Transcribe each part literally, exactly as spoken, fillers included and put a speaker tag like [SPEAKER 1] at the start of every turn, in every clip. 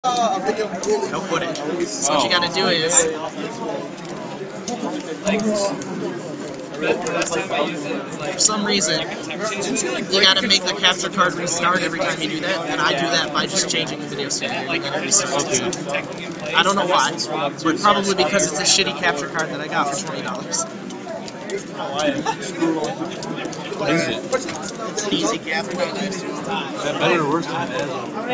[SPEAKER 1] No footage. So what you gotta do is for some reason you gotta make the capture card restart every time you do that, and I do that by just changing the video standard and then it restarts. I don't know why, but probably because it's a shitty capture card that I got for twenty dollars.
[SPEAKER 2] What is it?
[SPEAKER 1] It's an easy capture card.
[SPEAKER 2] Is that better or worse than that?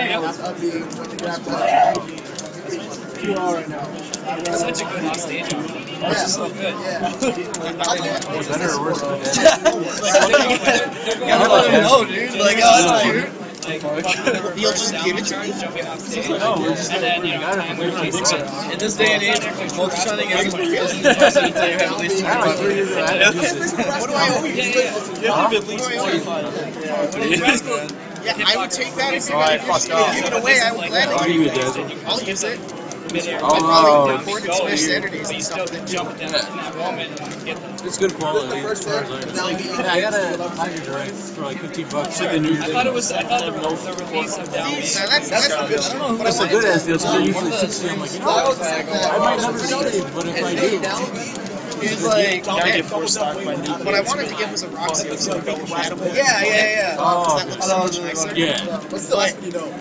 [SPEAKER 3] Such a good hostage. This is so good.
[SPEAKER 2] Better or worse than that?
[SPEAKER 3] I don't know, dude. Like, oh, that's cute.
[SPEAKER 1] You'll just give it to me?
[SPEAKER 2] No, we're just
[SPEAKER 3] And then, you know,
[SPEAKER 4] in this day and age, multi-shotting isn't isn't necessary until you have at least twenty-five.
[SPEAKER 1] What do I owe you?
[SPEAKER 4] You have to have at least twenty-five.
[SPEAKER 1] Yeah, I would take that if you
[SPEAKER 4] Alright,
[SPEAKER 1] give
[SPEAKER 4] fuck off.
[SPEAKER 1] it away. I would gladly
[SPEAKER 2] I'll
[SPEAKER 1] give
[SPEAKER 2] give
[SPEAKER 1] it.
[SPEAKER 2] you that.
[SPEAKER 1] I'll use it.
[SPEAKER 2] Oh,
[SPEAKER 1] I'll record and Smash Saturdays and stuff then too.
[SPEAKER 2] it's good quality. As far as I know. Yeah, I got a Tiger Direct for like fifteen bucks. Like the new
[SPEAKER 3] I thought it was, I thought the, the release of
[SPEAKER 1] Now
[SPEAKER 3] Downbeat.
[SPEAKER 1] that's, that's the good shit. What I
[SPEAKER 2] That's a
[SPEAKER 1] wanted
[SPEAKER 2] good
[SPEAKER 1] to-
[SPEAKER 2] ass deal. So they're usually sixty. I'm like, you know what? I might never see it, but if I do,
[SPEAKER 4] He's like,
[SPEAKER 1] Yeah.
[SPEAKER 4] I get four stock by new.
[SPEAKER 1] What I wanted to get was a Roxy so it would be compatible.
[SPEAKER 4] Yeah, yeah, yeah.
[SPEAKER 2] oh,
[SPEAKER 1] That looks so much nicer.
[SPEAKER 2] yeah.
[SPEAKER 1] But it's like fifty dollars.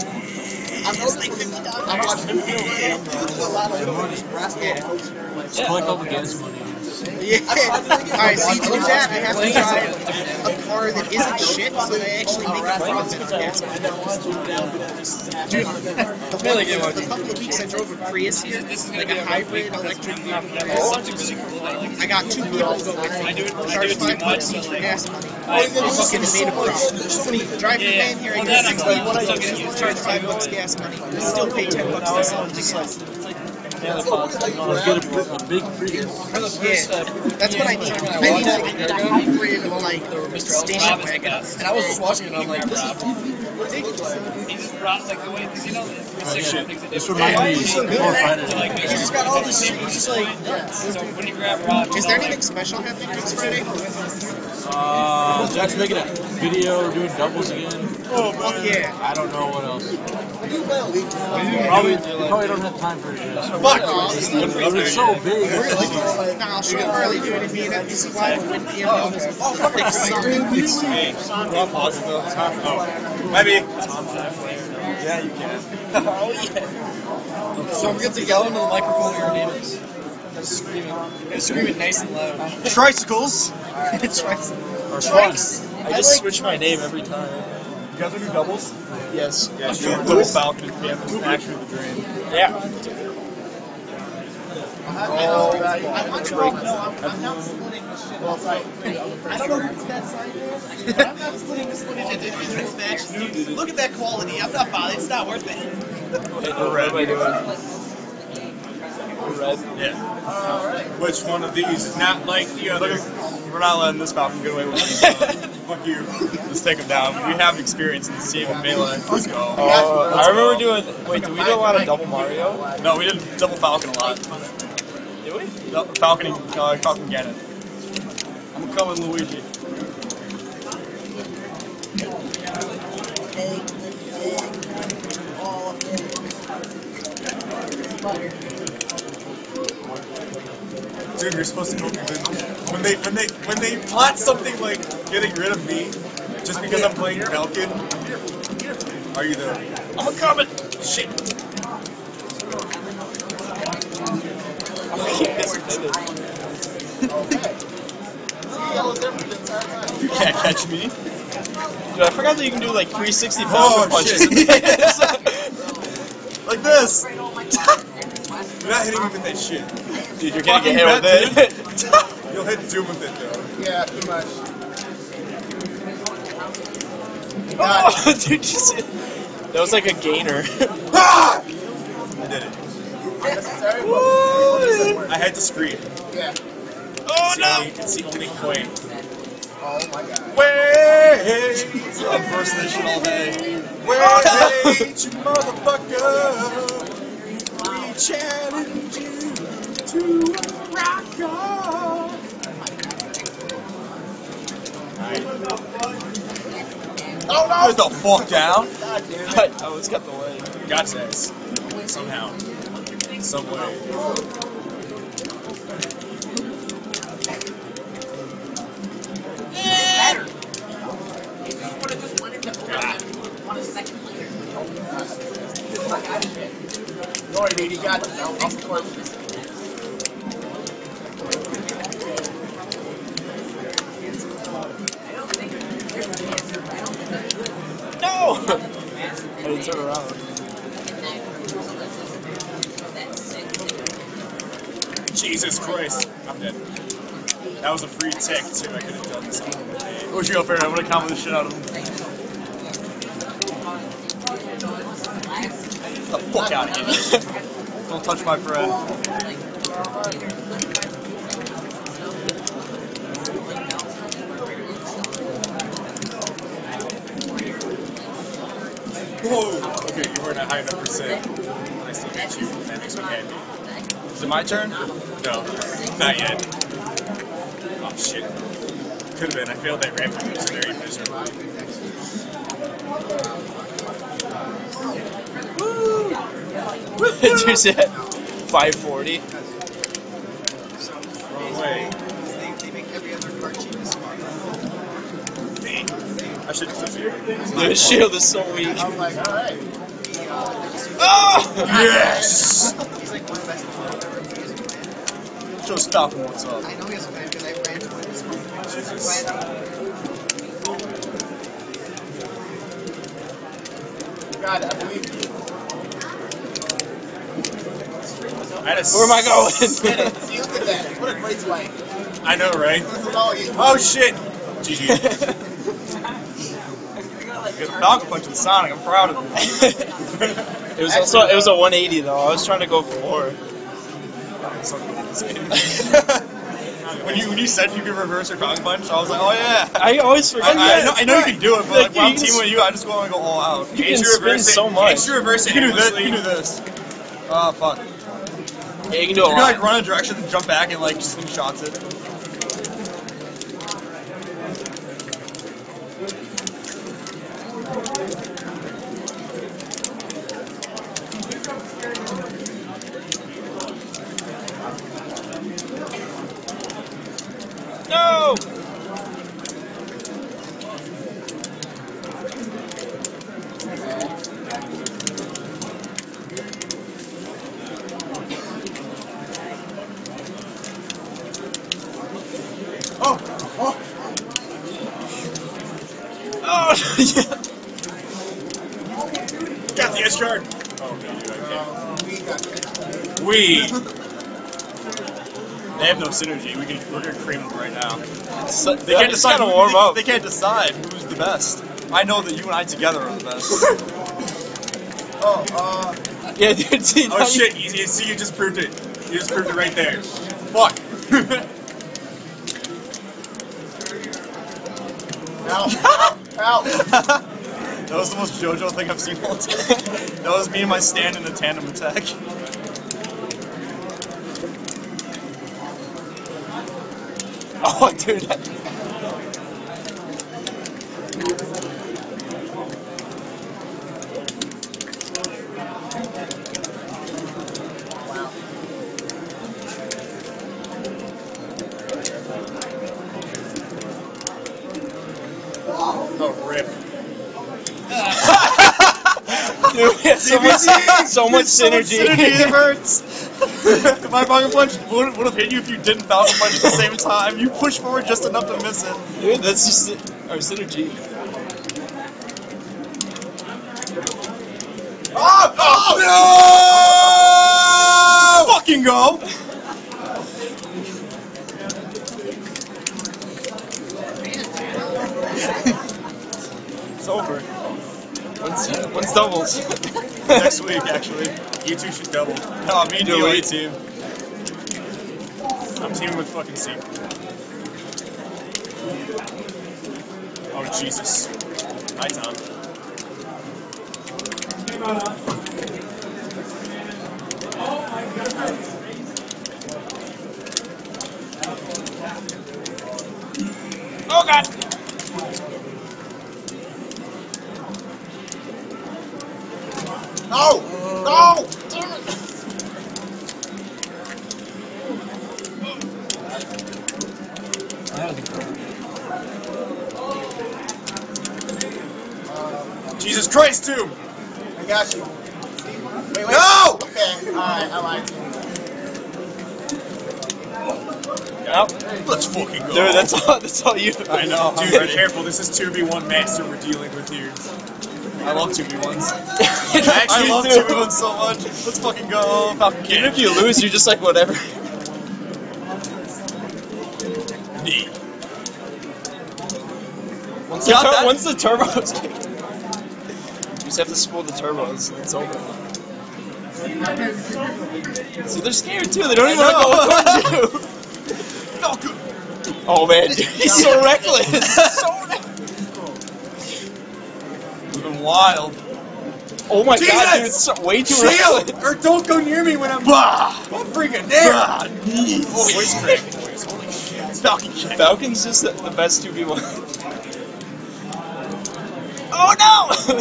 [SPEAKER 2] Just collect all the gas money.
[SPEAKER 1] Yeah. Alright, see, to do that, I have to drive a car that isn't shit, so I actually make a profit on gas money. Dude, the, one, the couple of weeks I drove a Prius here, like a hybrid electric vehicle. I got two people to go with me. Charged five bucks each for gas money. I fucking made a profit. Drive the van here, I get six people to go with me. Charge five bucks gas money. Still pay ten bucks myself to gas.
[SPEAKER 2] Get a, a big Prius.
[SPEAKER 1] Yeah, that's what I need. I need a, I need a hybrid, like, station wagon.
[SPEAKER 4] And I was just watching it, and I'm like, this is
[SPEAKER 1] ridiculous.
[SPEAKER 3] He just brought, like, the way, because you know, the three sixty things that they
[SPEAKER 2] This
[SPEAKER 3] do.
[SPEAKER 2] reminds me
[SPEAKER 4] so
[SPEAKER 2] of
[SPEAKER 4] good?
[SPEAKER 2] more Friday.
[SPEAKER 3] Like,
[SPEAKER 1] He's just got all this shit. He's just like,
[SPEAKER 3] So when you grab Rod,
[SPEAKER 1] is there anything special happening next Friday?
[SPEAKER 2] Uh, Jack's making a video doing doubles again.
[SPEAKER 1] Oh, fuck yeah.
[SPEAKER 2] I don't know what else. Probably, you probably don't have time for it yet.
[SPEAKER 1] Fuck!
[SPEAKER 2] It's so big.
[SPEAKER 1] Nah, I'll show up early, dude. It'd be an N B C Live with P M doubles. Oh, fuck, they suck.
[SPEAKER 4] Hey, Rob Possible. Oh, maybe. Yeah, you can.
[SPEAKER 1] Oh, yeah.
[SPEAKER 4] Don't forget to yell into the microphone of your neighbors. Screaming.
[SPEAKER 1] Screaming nice and loud.
[SPEAKER 4] Tricycles.
[SPEAKER 1] Trikes.
[SPEAKER 4] Or Trikes. I just switch my name every time. You guys want to do doubles?
[SPEAKER 1] Yes.
[SPEAKER 4] Yeah, do double Falcon. Yeah, it's actually the dream. Yeah.
[SPEAKER 1] Oh, I want you all to know I'm, I'm not splitting this shit off. I don't know who that sign is, but I'm not splitting this one into individual matches. Dude, look at that quality. I'm not bothered. It's not worth it.
[SPEAKER 4] We're red. What am I doing? We're red. Yeah.
[SPEAKER 1] Alright.
[SPEAKER 4] Which one of these is not like the other? We're not letting this Falcon get away with it. Fuck you. Let's take him down. We have experience in this team of Melee. Let's go.
[SPEAKER 5] Uh, I remember doing. Wait, did we do a lot of double Mario?
[SPEAKER 4] No, we did double Falcon a lot.
[SPEAKER 5] Did we?
[SPEAKER 4] Dou- Falcon and uh, Falcon Ganon. I'm coming, Luigi. Dude, you're supposed to go when they when they when they plot something like getting rid of me just because I'm playing Falcon. Are you there? I'm a coming. Shit. You can't catch me.
[SPEAKER 5] Dude, I forgot that you can do like three sixty
[SPEAKER 4] Oh,
[SPEAKER 5] power punches.
[SPEAKER 4] shit. Like this. You're not hitting me with that shit.
[SPEAKER 5] Dude, you're gonna get hit
[SPEAKER 4] Fucking
[SPEAKER 5] with
[SPEAKER 4] bet,
[SPEAKER 5] it.
[SPEAKER 4] You'll hit Doom with it though.
[SPEAKER 1] Yeah, too much.
[SPEAKER 5] Oh, dude, you see? That was like a gainer.
[SPEAKER 4] Ah! I did it.
[SPEAKER 1] Unnecessary?
[SPEAKER 4] I had to scream.
[SPEAKER 1] Yeah.
[SPEAKER 4] Oh no! You can see getting quake.
[SPEAKER 1] Oh my god.
[SPEAKER 4] Wait!
[SPEAKER 5] I'm bursting this shit all day.
[SPEAKER 4] Wait, you motherfucker! We challenge you to a rock on. Oh no! Get the fuck down!
[SPEAKER 5] I almost got the leg.
[SPEAKER 4] Got this. somehow, some way.
[SPEAKER 1] Don't worry, dude, you got this. I'll, I'll support you.
[SPEAKER 5] No! I didn't turn around.
[SPEAKER 4] Jesus Christ, I'm dead. That was a free tick too. I could have done something with it.
[SPEAKER 3] Where'd you go, Fair? I would have comboed the shit out of him. Get the fuck out of here. Don't touch my friend.
[SPEAKER 4] Whoa! Okay, you weren't a high enough percent. I still got you. That makes me happy.
[SPEAKER 3] Is it my turn?
[SPEAKER 4] No, not yet. Oh shit. Could have been. I failed that ramp and it was very miserable.
[SPEAKER 5] Did you say five forty?
[SPEAKER 4] Wrong way.
[SPEAKER 1] They, they make every other cartoon smart.
[SPEAKER 4] Dang. I should have took it.
[SPEAKER 5] The shield is so weak.
[SPEAKER 1] I'm like, alright.
[SPEAKER 5] Oh!
[SPEAKER 4] Yes!
[SPEAKER 1] He's like one of the best people I've ever used.
[SPEAKER 3] Show stop him what's up.
[SPEAKER 1] I know he has a fan because I ran to his God, I believe you.
[SPEAKER 4] I had a
[SPEAKER 5] Where am I going?
[SPEAKER 1] See, look at that. What a great play.
[SPEAKER 4] I know, right?
[SPEAKER 1] Oh, you.
[SPEAKER 4] Oh shit! G G.
[SPEAKER 3] Good Falcon Punch with Sonic, I'm proud of him.
[SPEAKER 5] It was also it was a one eighty though. I was trying to go for.
[SPEAKER 3] when you when you said you could reverse your Falcon Punch, I was like, oh yeah.
[SPEAKER 5] I always
[SPEAKER 3] I,
[SPEAKER 5] forget.
[SPEAKER 3] I, I, know, I know you can do it, but
[SPEAKER 5] Like,
[SPEAKER 3] like, when I'm
[SPEAKER 5] you can
[SPEAKER 3] teaming with you, I just go and go all out.
[SPEAKER 5] You
[SPEAKER 4] Can't
[SPEAKER 5] can
[SPEAKER 4] you
[SPEAKER 5] spin
[SPEAKER 4] reverse it?
[SPEAKER 5] so much.
[SPEAKER 4] Can't you reverse
[SPEAKER 3] You
[SPEAKER 4] it?
[SPEAKER 3] can do this. You
[SPEAKER 4] endlessly?
[SPEAKER 3] can do this. Oh fuck.
[SPEAKER 5] Yeah, you can do a
[SPEAKER 3] You can
[SPEAKER 5] lot.
[SPEAKER 3] like run a direction and jump back and like just shots it.
[SPEAKER 5] No!
[SPEAKER 1] Oh, oh.
[SPEAKER 5] Oh, yeah.
[SPEAKER 4] Got the S card. Oh, okay, dude, I
[SPEAKER 1] Um, we got that.
[SPEAKER 4] can't. We.
[SPEAKER 3] They have no synergy. We can we're gonna cream them right now.
[SPEAKER 5] So,
[SPEAKER 3] They can't
[SPEAKER 5] it's
[SPEAKER 3] decide.
[SPEAKER 5] gotta warm
[SPEAKER 3] they,
[SPEAKER 5] up.
[SPEAKER 3] They can't decide who's the best. I know that you and I together are the best.
[SPEAKER 1] Oh, uh.
[SPEAKER 5] Yeah, dude. See,
[SPEAKER 4] Oh
[SPEAKER 5] now
[SPEAKER 4] shit, easy. See, you just proved it. You just proved it right there. Fuck.
[SPEAKER 1] Ow. Ow.
[SPEAKER 3] That was the most JoJo thing I've seen all time. That was me and my stand in a tandem attack.
[SPEAKER 5] Oh, dude. That,
[SPEAKER 4] Oh, rip.
[SPEAKER 5] dude, we had so much, so much synergy.
[SPEAKER 3] It hurts. If my Falcon Punch would, would have hit you if you didn't Falcon Punch at the same time. You push forward just enough to miss it.
[SPEAKER 5] Dude, that's just it. Our synergy.
[SPEAKER 3] Oh, oh no! Fucking go!
[SPEAKER 5] It's over. When's, when's doubles?
[SPEAKER 3] Next week, actually.
[SPEAKER 4] You two should double.
[SPEAKER 3] No, me and you
[SPEAKER 5] Delete.
[SPEAKER 3] A team.
[SPEAKER 4] I'm teaming with fucking C. Oh, Jesus. Hi, Tom.
[SPEAKER 5] Oh, God.
[SPEAKER 1] No! No! Dude!
[SPEAKER 4] Christ tomb!
[SPEAKER 1] I got you. Wait, wait.
[SPEAKER 4] No!
[SPEAKER 1] Okay, alright, I lied.
[SPEAKER 5] Yep.
[SPEAKER 4] Let's fucking go.
[SPEAKER 5] Dude, that's all. That's all you.
[SPEAKER 3] I know. I'm
[SPEAKER 4] Dude,
[SPEAKER 3] ready.
[SPEAKER 4] be careful. This is two v one master we're dealing with here.
[SPEAKER 3] I love two v ones.
[SPEAKER 5] I
[SPEAKER 3] I love
[SPEAKER 5] too.
[SPEAKER 3] two v ones so much. Let's fucking go. Falcon
[SPEAKER 5] Even
[SPEAKER 3] King.
[SPEAKER 5] if you lose, you're just like whatever.
[SPEAKER 4] Neat.
[SPEAKER 5] Once the,
[SPEAKER 3] Got
[SPEAKER 5] tur-
[SPEAKER 3] that?
[SPEAKER 5] once the turbos kicked, you just have to spool the turbos. And it's over. See, they're scared too. They don't even
[SPEAKER 3] I
[SPEAKER 5] want to go with you.
[SPEAKER 4] Falcon!
[SPEAKER 5] Oh man, dude, he's so reckless. So
[SPEAKER 3] Moving wild.
[SPEAKER 5] Oh my
[SPEAKER 4] Jesus!
[SPEAKER 5] god, dude, it's so, way too
[SPEAKER 4] Shield!
[SPEAKER 5] reckless.
[SPEAKER 4] Or don't go near me when I'm. Bah! Don't freaking dare!
[SPEAKER 3] Ah, knees.
[SPEAKER 4] Oh, voice crack. Voice, holy shit.
[SPEAKER 3] Falcon King.
[SPEAKER 5] Falcon's just the, the best two v one. Oh no!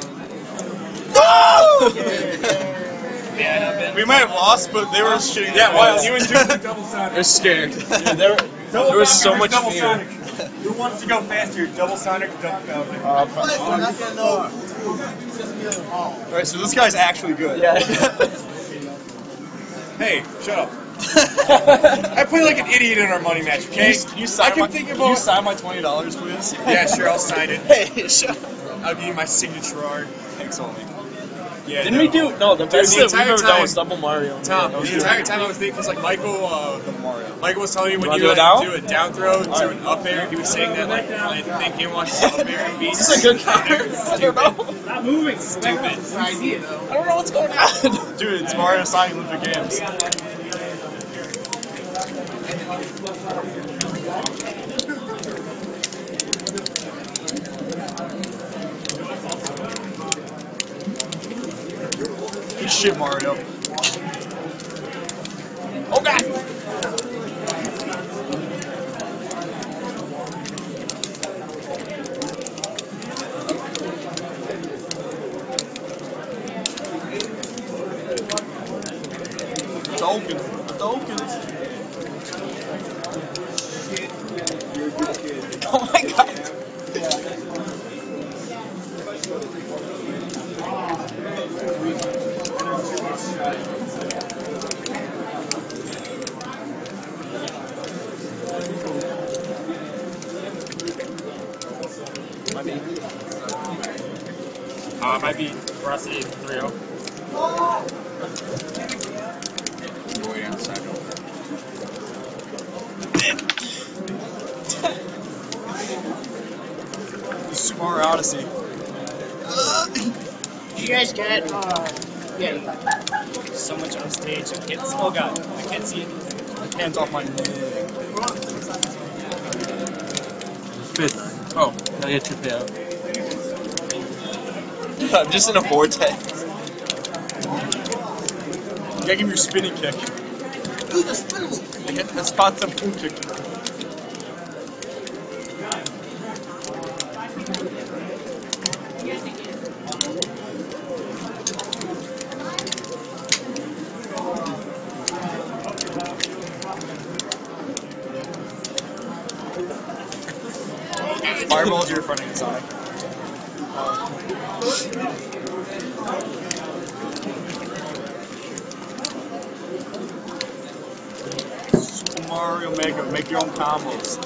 [SPEAKER 5] No!
[SPEAKER 3] We might have lost, but they were shitting.
[SPEAKER 4] Yeah,
[SPEAKER 3] their
[SPEAKER 4] while
[SPEAKER 3] pants.
[SPEAKER 4] you and Duke were double sonic.
[SPEAKER 5] They're scared. Dude, there, there was so much
[SPEAKER 4] double
[SPEAKER 5] fear.
[SPEAKER 4] sonic. Who wants to go faster? Double sonic or double falcon?
[SPEAKER 5] Uh,
[SPEAKER 1] We're not gonna know.
[SPEAKER 3] Alright, so this guy's actually good.
[SPEAKER 5] yeah.
[SPEAKER 4] Hey, shut up. I play like an idiot in our money match,
[SPEAKER 3] Can
[SPEAKER 4] okay?
[SPEAKER 3] you, can you sign
[SPEAKER 4] I can
[SPEAKER 3] my,
[SPEAKER 4] think
[SPEAKER 3] can
[SPEAKER 4] about.
[SPEAKER 3] you sign my twenty dollars, please?
[SPEAKER 4] Yeah, sure, I'll sign it.
[SPEAKER 5] Hey, shut up.
[SPEAKER 4] I'll give you my signature art.
[SPEAKER 3] Thanks, only.
[SPEAKER 4] Yeah,
[SPEAKER 5] Didn't
[SPEAKER 4] no.
[SPEAKER 5] we do? No, the best
[SPEAKER 4] the
[SPEAKER 5] that we've
[SPEAKER 4] entire
[SPEAKER 5] ever done
[SPEAKER 4] time-
[SPEAKER 5] was Double Mario.
[SPEAKER 4] Tom,
[SPEAKER 5] That was
[SPEAKER 4] the
[SPEAKER 5] good.
[SPEAKER 4] entire time I was thinking, because like Michael, uh,
[SPEAKER 3] Mario.
[SPEAKER 4] Michael was telling me when
[SPEAKER 5] wanna
[SPEAKER 4] you
[SPEAKER 5] do it
[SPEAKER 4] like,
[SPEAKER 5] now?
[SPEAKER 4] do a down throw to an up air, he was saying that like I think he watched the up air be
[SPEAKER 5] Is this a good counter? I don't know.
[SPEAKER 2] Not moving.
[SPEAKER 4] stupid.
[SPEAKER 1] idea, though.
[SPEAKER 5] I don't know what's going on.
[SPEAKER 3] Dude, it's Mario Sonic Olympic Games. Good shit, Mario.
[SPEAKER 5] Oh god.
[SPEAKER 3] Token. Token.
[SPEAKER 5] Oh my god. Might be.
[SPEAKER 4] Uh, might be Rossi three oh. Waiting outside.
[SPEAKER 3] Super Mario Odyssey.
[SPEAKER 1] You guys get, uh, yeah, so much on stage. I can't, oh god, I can't see it.
[SPEAKER 3] Hands off my knee.
[SPEAKER 2] Fifth. Oh, now you have to pay out.
[SPEAKER 5] I'm just in a vortex.
[SPEAKER 3] You gotta give him your spinning kick.
[SPEAKER 1] Ooh, the spinable.
[SPEAKER 3] You hit the spot to boom kick. Fireball's your fronting Sonic. Super Mario Mega, make your own combos.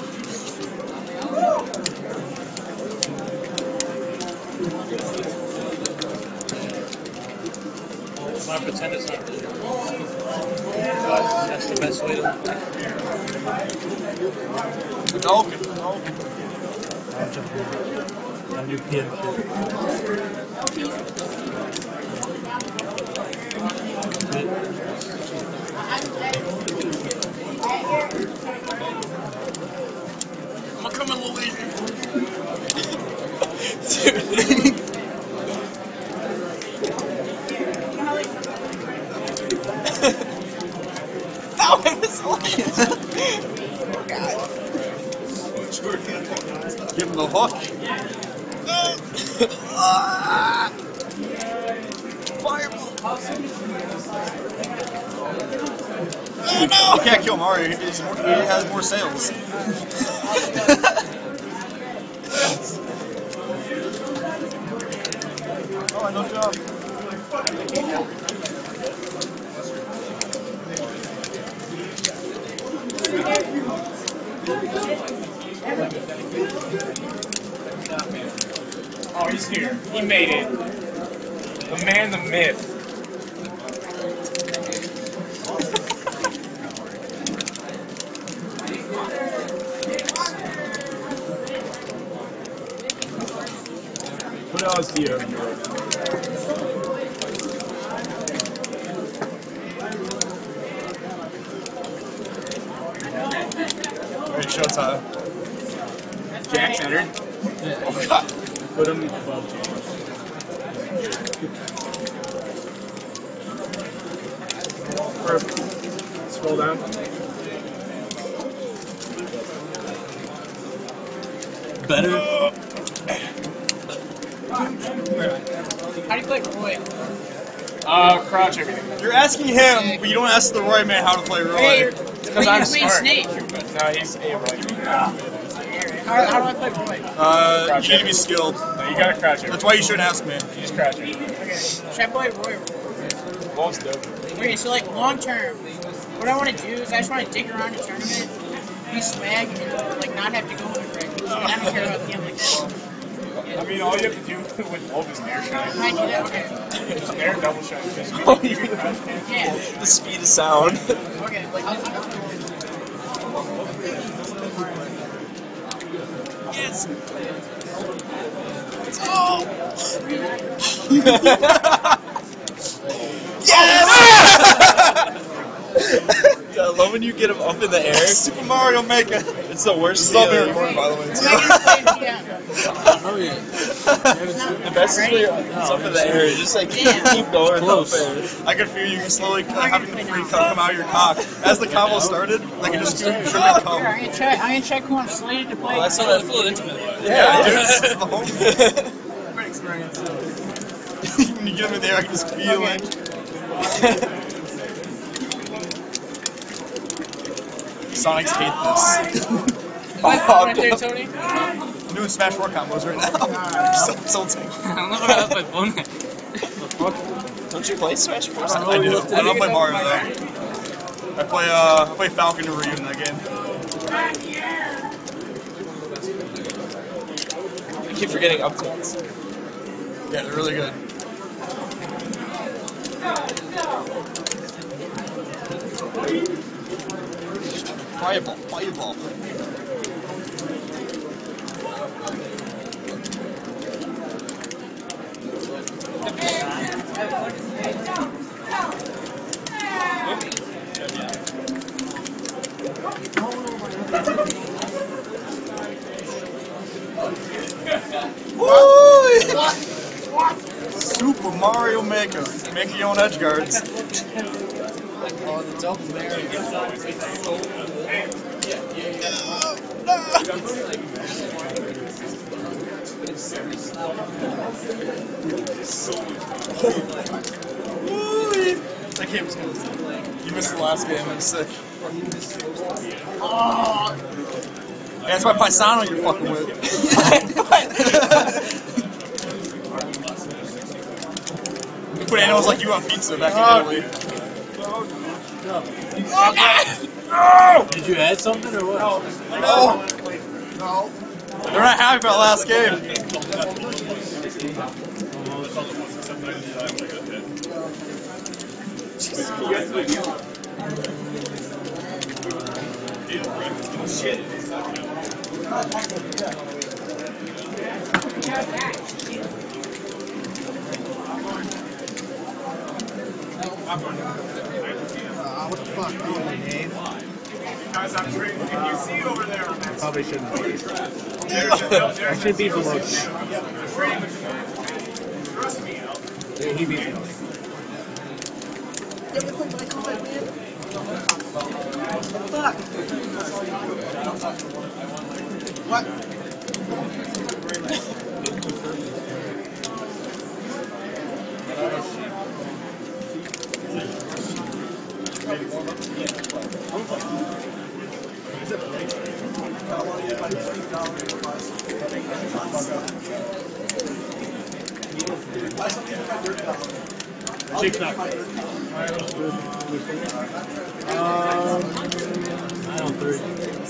[SPEAKER 2] I pretend it's not real. But that's the best way to.
[SPEAKER 3] Hadouken, Hadouken.
[SPEAKER 2] A new P M
[SPEAKER 4] I'm coming, Luigi.
[SPEAKER 5] Dude. No, I was like. Oh god.
[SPEAKER 3] Give him the hook.
[SPEAKER 5] Oh no!
[SPEAKER 3] You can't kill Mario, he has more, he has more sales.
[SPEAKER 5] Oh, he's here. He made it. The man, the myth. What else do you have?
[SPEAKER 3] Alright, showtime.
[SPEAKER 5] Jack's entered.
[SPEAKER 3] Oh god.
[SPEAKER 5] Put him above. Perfect. Scroll down.
[SPEAKER 2] Better.
[SPEAKER 6] How do you play Roy?
[SPEAKER 5] Uh, crouch everything.
[SPEAKER 3] You're asking him, but you don't ask the Roy man how to play
[SPEAKER 6] Hey,
[SPEAKER 3] Roy.
[SPEAKER 6] you're,
[SPEAKER 5] Because
[SPEAKER 6] you're
[SPEAKER 5] I'm
[SPEAKER 6] playing
[SPEAKER 5] smart.
[SPEAKER 6] Snake.
[SPEAKER 5] No, he's a right.
[SPEAKER 6] How, how do I play Roy?
[SPEAKER 3] Uh, you need to be skilled.
[SPEAKER 5] No, you gotta crouch everything.
[SPEAKER 3] That's why you shouldn't ask me.
[SPEAKER 5] You just crouch everything.
[SPEAKER 6] Okay. Should I play Roy?
[SPEAKER 5] Wolf's dope.
[SPEAKER 6] Okay, so like long term, what I want to do is I just want to dig around a tournament, be swag, and like not have to go with a rig. And I don't care about gambling.
[SPEAKER 5] I mean, all you have to do with Wolf is air shine.
[SPEAKER 6] Can I do that? Okay.
[SPEAKER 5] Just air double shine.
[SPEAKER 2] Oh, you
[SPEAKER 6] Yeah.
[SPEAKER 2] the speed of sound.
[SPEAKER 6] Okay. Like.
[SPEAKER 3] Yes!
[SPEAKER 6] Oh!
[SPEAKER 3] Yes!
[SPEAKER 2] I love when you get him up in the air.
[SPEAKER 3] Super Mario Maker.
[SPEAKER 2] It's the worst.
[SPEAKER 3] This is all being
[SPEAKER 2] feeling.
[SPEAKER 3] recorded, by the way.
[SPEAKER 6] Am I gonna play it again?
[SPEAKER 2] Oh yeah. The best is when it's up in the air. You just like
[SPEAKER 6] Damn.
[SPEAKER 2] keep going.
[SPEAKER 3] Close.
[SPEAKER 2] Close.
[SPEAKER 3] I can feel you slowly uh, having the free cum come out of your cock. As the combo started, I can just feel you tripping
[SPEAKER 6] Here,
[SPEAKER 3] cum.
[SPEAKER 6] I'm gonna check. I'm gonna check who I'm slated to play.
[SPEAKER 2] Well, that's not a little intimate.
[SPEAKER 3] Yeah, dude, this is the home.
[SPEAKER 2] Great experience.
[SPEAKER 3] When you get him in there, I can just feel it. Sonics hate this.
[SPEAKER 6] What right there, Tony?
[SPEAKER 3] I'm doing Smash Four combos right now. I'm so insulting.
[SPEAKER 2] I don't know how to play phone. Don't you play Smash Four?
[SPEAKER 3] I do. I don't play Mario though. I play uh, I play Falcon and Ryu in that game.
[SPEAKER 2] I keep forgetting up tilts.
[SPEAKER 3] Yeah, they're really good. Fireball, fireball. Woo! Super Mario Maker. Make your own edge guards.
[SPEAKER 2] Oh, the double Mary.
[SPEAKER 3] That game was good. You missed the last game, I'm sick.
[SPEAKER 6] Oh,
[SPEAKER 3] Yeah, that's my Paisano you're fucking with. You put animals like you on pizza back in Italy.
[SPEAKER 2] Did you add something or what?
[SPEAKER 3] No. No. They're not happy about last game.
[SPEAKER 1] What the fuck?
[SPEAKER 5] Guys, I'm trading. Can you see over there?
[SPEAKER 2] Probably shouldn't.
[SPEAKER 5] I
[SPEAKER 2] should be below.
[SPEAKER 5] Trust me, Al.
[SPEAKER 2] He beat me.
[SPEAKER 1] Fuck. What?
[SPEAKER 2] Shake that. Um, nine on three.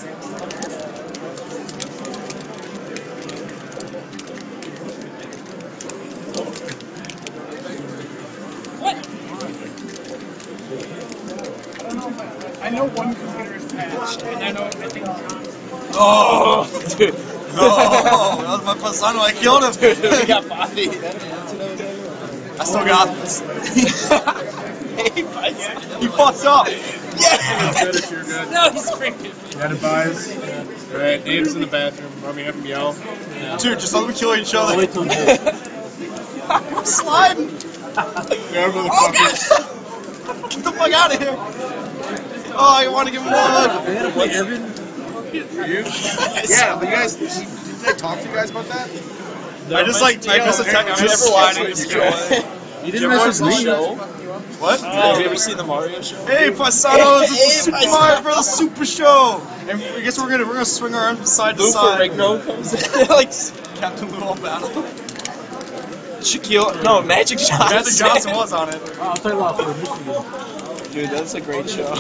[SPEAKER 6] I know one computer is patched, and I know I think
[SPEAKER 3] Oh, dude. No, that was my Pasano. I killed him.
[SPEAKER 5] We got bodied.
[SPEAKER 3] I still got this.
[SPEAKER 5] Hey, buddy.
[SPEAKER 3] He fucked up.
[SPEAKER 5] Yeah. No, he's freaking.
[SPEAKER 2] Got advice. Alright, Dave's in the bathroom. Are we having yell? Yeah.
[SPEAKER 3] Dude, just let them kill each other.
[SPEAKER 2] Wait till
[SPEAKER 3] I'm sliding. Oh, God. Get the fuck out of here. Oh, I want to give him one.
[SPEAKER 2] Wait, Evan?
[SPEAKER 4] Yeah, but you guys, did I talk to you guys about that?
[SPEAKER 3] I just like, I just attack. I'm just sliding this guy.
[SPEAKER 2] You didn't message me.
[SPEAKER 3] What?
[SPEAKER 5] Have you ever seen the Mario show?
[SPEAKER 3] Hey, Paisanos, it's
[SPEAKER 5] Hey,
[SPEAKER 3] the Super
[SPEAKER 5] Paisanos.
[SPEAKER 3] Mario Bros. Super Show, and I guess we're gonna we're gonna swing our arms side to
[SPEAKER 5] Lou
[SPEAKER 3] side.
[SPEAKER 5] Ferrigno comes in. Like,
[SPEAKER 3] Captain Lou all battle.
[SPEAKER 5] Shaquille. No, Magic Johnson.
[SPEAKER 3] Magic Johnson was on it.
[SPEAKER 2] I'll tell you what, for Michigan.
[SPEAKER 5] Dude, that's a great show.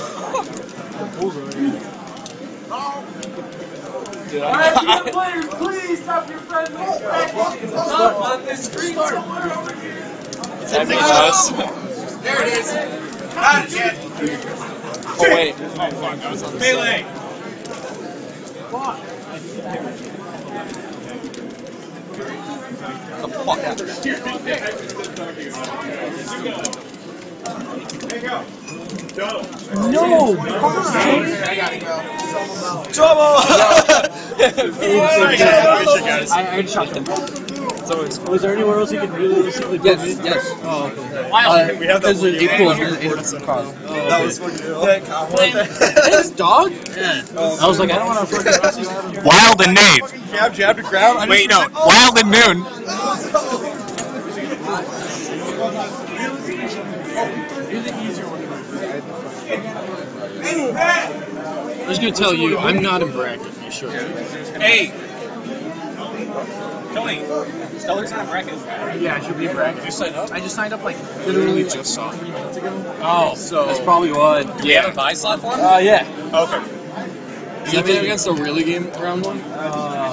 [SPEAKER 5] Dude,
[SPEAKER 6] Alright,
[SPEAKER 5] I,
[SPEAKER 6] you players, please stop your friendlies practicing. Stop on this screen somewhere over here.
[SPEAKER 5] that makes us.
[SPEAKER 6] There it is. Not yet.
[SPEAKER 5] Oh wait.
[SPEAKER 6] Melee.
[SPEAKER 3] The fuck out.
[SPEAKER 2] No!
[SPEAKER 6] I gotta go.
[SPEAKER 3] Trouble!
[SPEAKER 2] I, I shot him. Was there anywhere else you could realistically put
[SPEAKER 7] Yes,
[SPEAKER 2] me?
[SPEAKER 7] yes.
[SPEAKER 2] Oh, okay.
[SPEAKER 7] Uh,
[SPEAKER 3] We have that
[SPEAKER 7] there's an
[SPEAKER 3] one.
[SPEAKER 7] equal in the car.
[SPEAKER 3] That was fucking ill.
[SPEAKER 7] This dog?
[SPEAKER 2] Yeah. I was like, I don't want to fucking
[SPEAKER 8] Wild and Nate.
[SPEAKER 3] Jab, jab to ground. I
[SPEAKER 8] Wait,
[SPEAKER 3] just-
[SPEAKER 8] no. Wild and Noon.
[SPEAKER 7] I'm just gonna tell you, I'm not in bracket. You sure?
[SPEAKER 5] Hey. Tony. Stellar's in a bracket.
[SPEAKER 2] Yeah, I should be in bracket.
[SPEAKER 5] You sign up?
[SPEAKER 7] I just signed up like literally just saw.
[SPEAKER 2] Oh,
[SPEAKER 7] So
[SPEAKER 2] that's probably what.
[SPEAKER 5] Do you have a buy slot for him?
[SPEAKER 2] Uh, yeah.
[SPEAKER 3] Okay.
[SPEAKER 7] Is that playing against a really game round one?
[SPEAKER 2] Uh,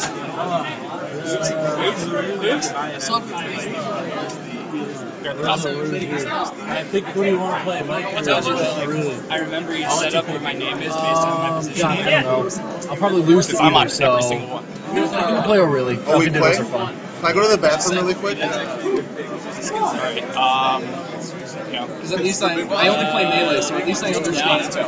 [SPEAKER 2] I think who do you want to play? Mike?
[SPEAKER 5] What's up, Mike?
[SPEAKER 2] Really?
[SPEAKER 5] I remember you set up what my name is based on my
[SPEAKER 2] Um,
[SPEAKER 5] position.
[SPEAKER 2] God, I don't know. I'll probably lose to
[SPEAKER 5] I'm
[SPEAKER 2] either,
[SPEAKER 5] on
[SPEAKER 2] so.
[SPEAKER 5] every single one.
[SPEAKER 2] You can play O'Reilly.
[SPEAKER 4] Oh, we
[SPEAKER 2] Dunkin'
[SPEAKER 4] play?
[SPEAKER 2] Donuts are fun.
[SPEAKER 4] Can I go to the bathroom really quick?
[SPEAKER 5] Alright, um, yeah.
[SPEAKER 7] Because at least I I only play melee, so at least I understand it.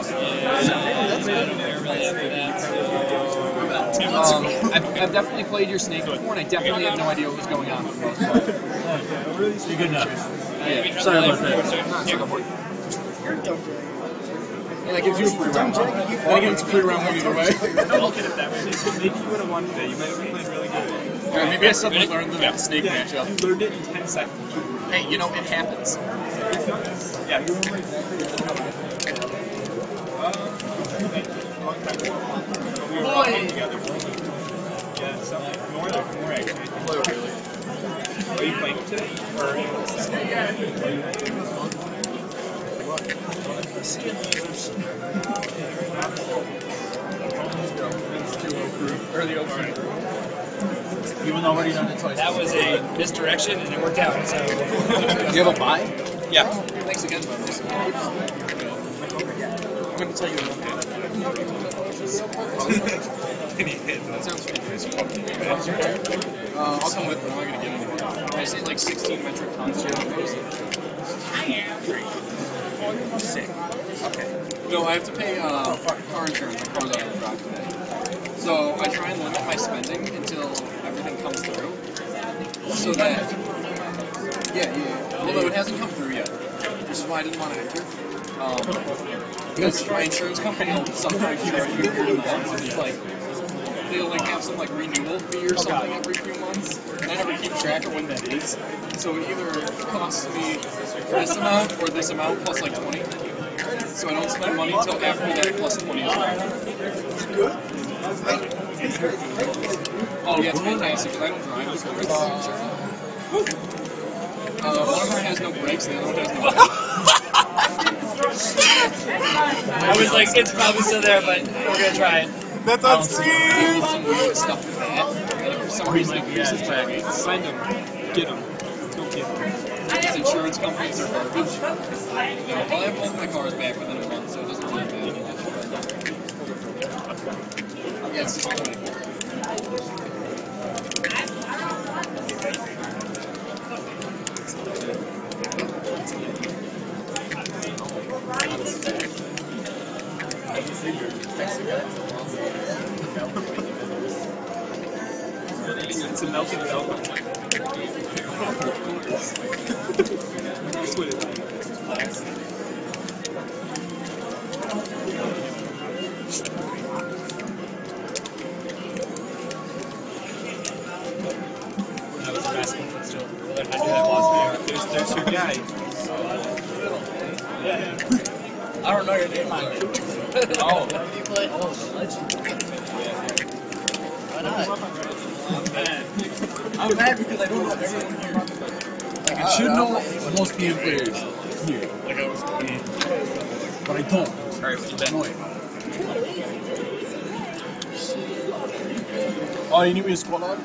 [SPEAKER 7] Um, I've, I've definitely played your snake before, and I definitely had no idea what was going on for the most part.
[SPEAKER 2] You're good enough.
[SPEAKER 7] Yeah.
[SPEAKER 2] Sorry about that.
[SPEAKER 5] Yeah, go for it.
[SPEAKER 7] And that gives you a free round. That gives a free round one either way.
[SPEAKER 5] Don't look at it that way. Maybe you would have won today. You might have played really good.
[SPEAKER 7] Yeah, maybe I suddenly learned the snake matchup.
[SPEAKER 5] You learned it in ten seconds.
[SPEAKER 7] Hey, you know, it happens.
[SPEAKER 5] Yeah.
[SPEAKER 6] Boy.
[SPEAKER 5] Yeah, so more, more actually. Are you playing today? Or are you Or the opening.
[SPEAKER 2] You've already done it twice.
[SPEAKER 5] That was a misdirection and it worked out. So.
[SPEAKER 7] Do you have a buy?
[SPEAKER 5] Yeah.
[SPEAKER 7] Thanks again, brothers. I'm going to tell you an update. That sounds fantastic. Uh, I'll come with, but I'm not going to get anything. I just need like sixteen metric tons here. Sick. Okay. No, I have to pay uh, car insurance. My car's out of the drive today. So I try and limit my spending until everything comes through. So that, yeah, yeah. Well, no, it hasn't come through yet, which is why I didn't want to enter. Um, because my insurance company will sometimes charge me a weird amount. It's like they'll like have some like renewal fee or something every few months, and I never keep track of when that is. So it either costs me this amount or this amount plus like twenty. So I don't spend money until after that plus twenty as well. Oh yeah, it's fantastic because I don't drive, so it's Uh, one of them has no brakes, the other one has no brakes.
[SPEAKER 5] I was like, it's probably still there, but we're gonna try it.
[SPEAKER 4] That's on stream!
[SPEAKER 7] Some weird stuff with that. And for some reason, it uses brakes.
[SPEAKER 5] Find them. Get them. Go get them.
[SPEAKER 7] These insurance companies are garbage. You know, I'll have both my cars back within a month, so it doesn't really matter much. Yeah, it's just funny.
[SPEAKER 5] It's a melted milk. That's what it is. That was a basketball foot still. I do that last night. There's, there's your guy. Yeah.
[SPEAKER 6] I don't know your name, man.
[SPEAKER 5] Oh.
[SPEAKER 6] Do you play? Oh, legend. Why not?
[SPEAKER 5] I'm mad.
[SPEAKER 6] I'm mad because I don't know everyone here.
[SPEAKER 2] Like, I should know most P M players here,
[SPEAKER 5] Like I was being.
[SPEAKER 2] but I don't.
[SPEAKER 5] Alright, what you bet?
[SPEAKER 2] Annoying. Oh, you need me to squat on?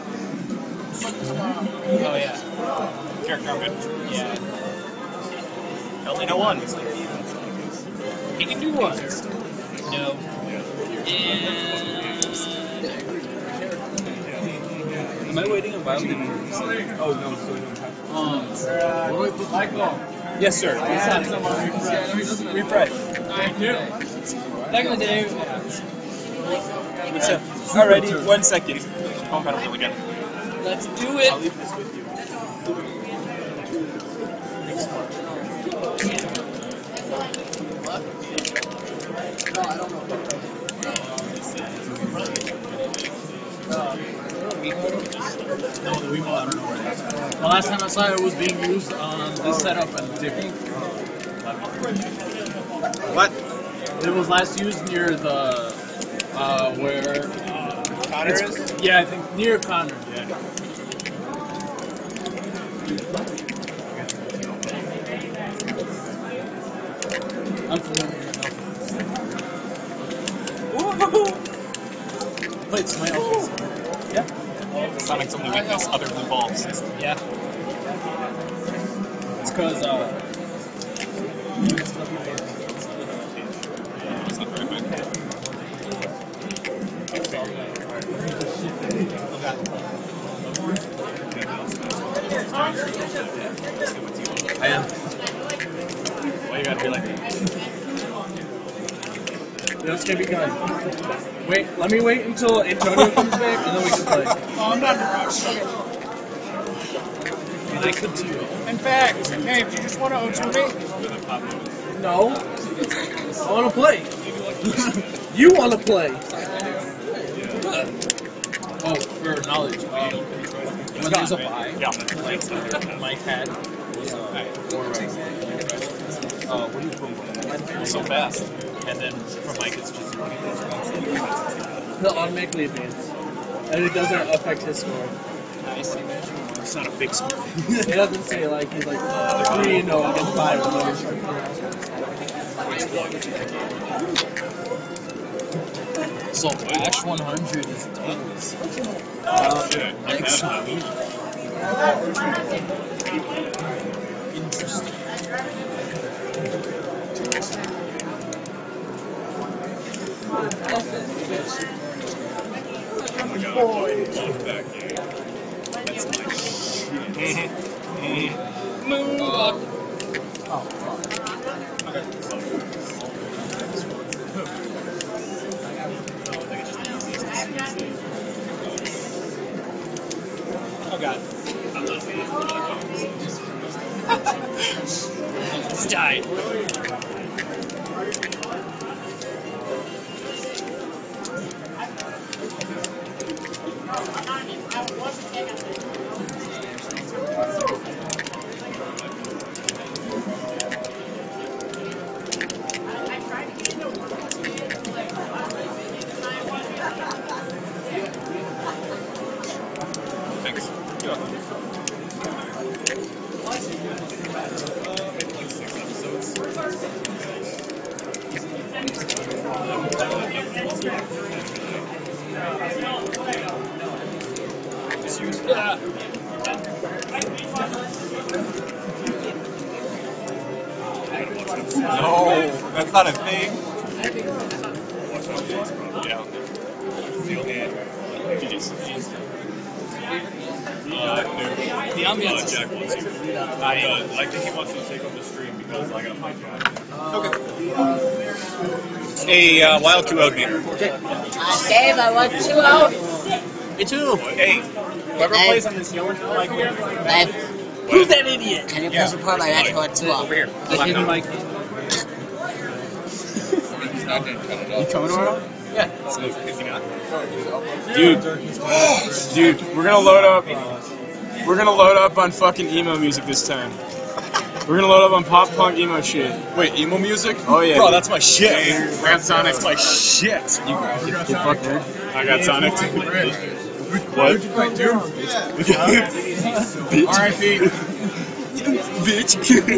[SPEAKER 5] Oh, yeah. Character, I'm good. Yeah. I only know one. He can do one. No. And... Am I waiting on Violet? Oh, no, so we don't have to.
[SPEAKER 2] Um, where do I put Michael?
[SPEAKER 5] Yes, sir. Refresh.
[SPEAKER 6] Thank you. Back in the day,
[SPEAKER 5] So, alrighty, one second. Oh, I don't really get it.
[SPEAKER 6] let's do it.
[SPEAKER 5] I'll leave this with you.
[SPEAKER 2] No, the Wiimote, I don't know where it is. The last time I saw it was being used on this setup and different.
[SPEAKER 5] What?
[SPEAKER 2] It was last used near the, uh, where...
[SPEAKER 5] Connor
[SPEAKER 2] It's-
[SPEAKER 5] is?
[SPEAKER 2] Yeah, I think near Connor, yeah. I'm familiar enough. Wait, it's my office.
[SPEAKER 5] Yeah. Sonic's only weakness other than balls.
[SPEAKER 2] Yeah. It's because, uh... I am. Why you gotta be like that? Yeah, it's gonna be good. Wait, let me wait until Antonio comes back and then we can play.
[SPEAKER 6] Oh, I'm not in a rush.
[SPEAKER 2] And I could too.
[SPEAKER 6] In fact, hey, do you just want to O two me?
[SPEAKER 2] No. I wanna play. You wanna play. Oh, for knowledge, um, when there's a buy,
[SPEAKER 5] Yeah.
[SPEAKER 2] like my cat was uh, uh, what do you call it?
[SPEAKER 5] So fast.
[SPEAKER 2] And then for Mike, it's just he'll automatically advance, and it doesn't affect his score.
[SPEAKER 5] Nice. It's not a big score.
[SPEAKER 2] It doesn't say like he's like three and no against five or whatever. So Ash one hundred is tables.
[SPEAKER 5] Oh, shit.
[SPEAKER 2] Next week. Interesting.
[SPEAKER 5] Boy, love that game. That's my shit. Move up.
[SPEAKER 2] Oh,
[SPEAKER 5] Okay. Oh god. It's died.
[SPEAKER 4] No, that's not a thing.
[SPEAKER 5] Yeah. Uh, no.
[SPEAKER 7] The ambiance
[SPEAKER 5] Uh, Jack wants to. I, uh, I think he wants to take over the stream because I got my Jack.
[SPEAKER 4] Hey, uh, Wild two out here.
[SPEAKER 6] Dave, I want two out.
[SPEAKER 2] Me too.
[SPEAKER 5] Hey, whoever
[SPEAKER 6] Hey.
[SPEAKER 5] plays on this yellow like here.
[SPEAKER 6] Dave,
[SPEAKER 2] Who's that idiot?
[SPEAKER 6] can you please report my match for two out?
[SPEAKER 5] Over here.
[SPEAKER 2] The hidden mic.
[SPEAKER 7] He's not gonna cut it
[SPEAKER 3] You
[SPEAKER 7] off.
[SPEAKER 3] coming tomorrow?
[SPEAKER 2] Yeah.
[SPEAKER 5] So, is he not?
[SPEAKER 3] Dude, dude, we're gonna load up. We're gonna load up on fucking emo music this time. We're gonna load up on pop punk emo shit.
[SPEAKER 4] Wait, emo music?
[SPEAKER 3] Oh yeah.
[SPEAKER 4] Bro, that's my shit. Rap Sonic's my shit.
[SPEAKER 3] You get fucked, man.
[SPEAKER 4] I got Sonic.
[SPEAKER 3] What?
[SPEAKER 4] R I P Bitch.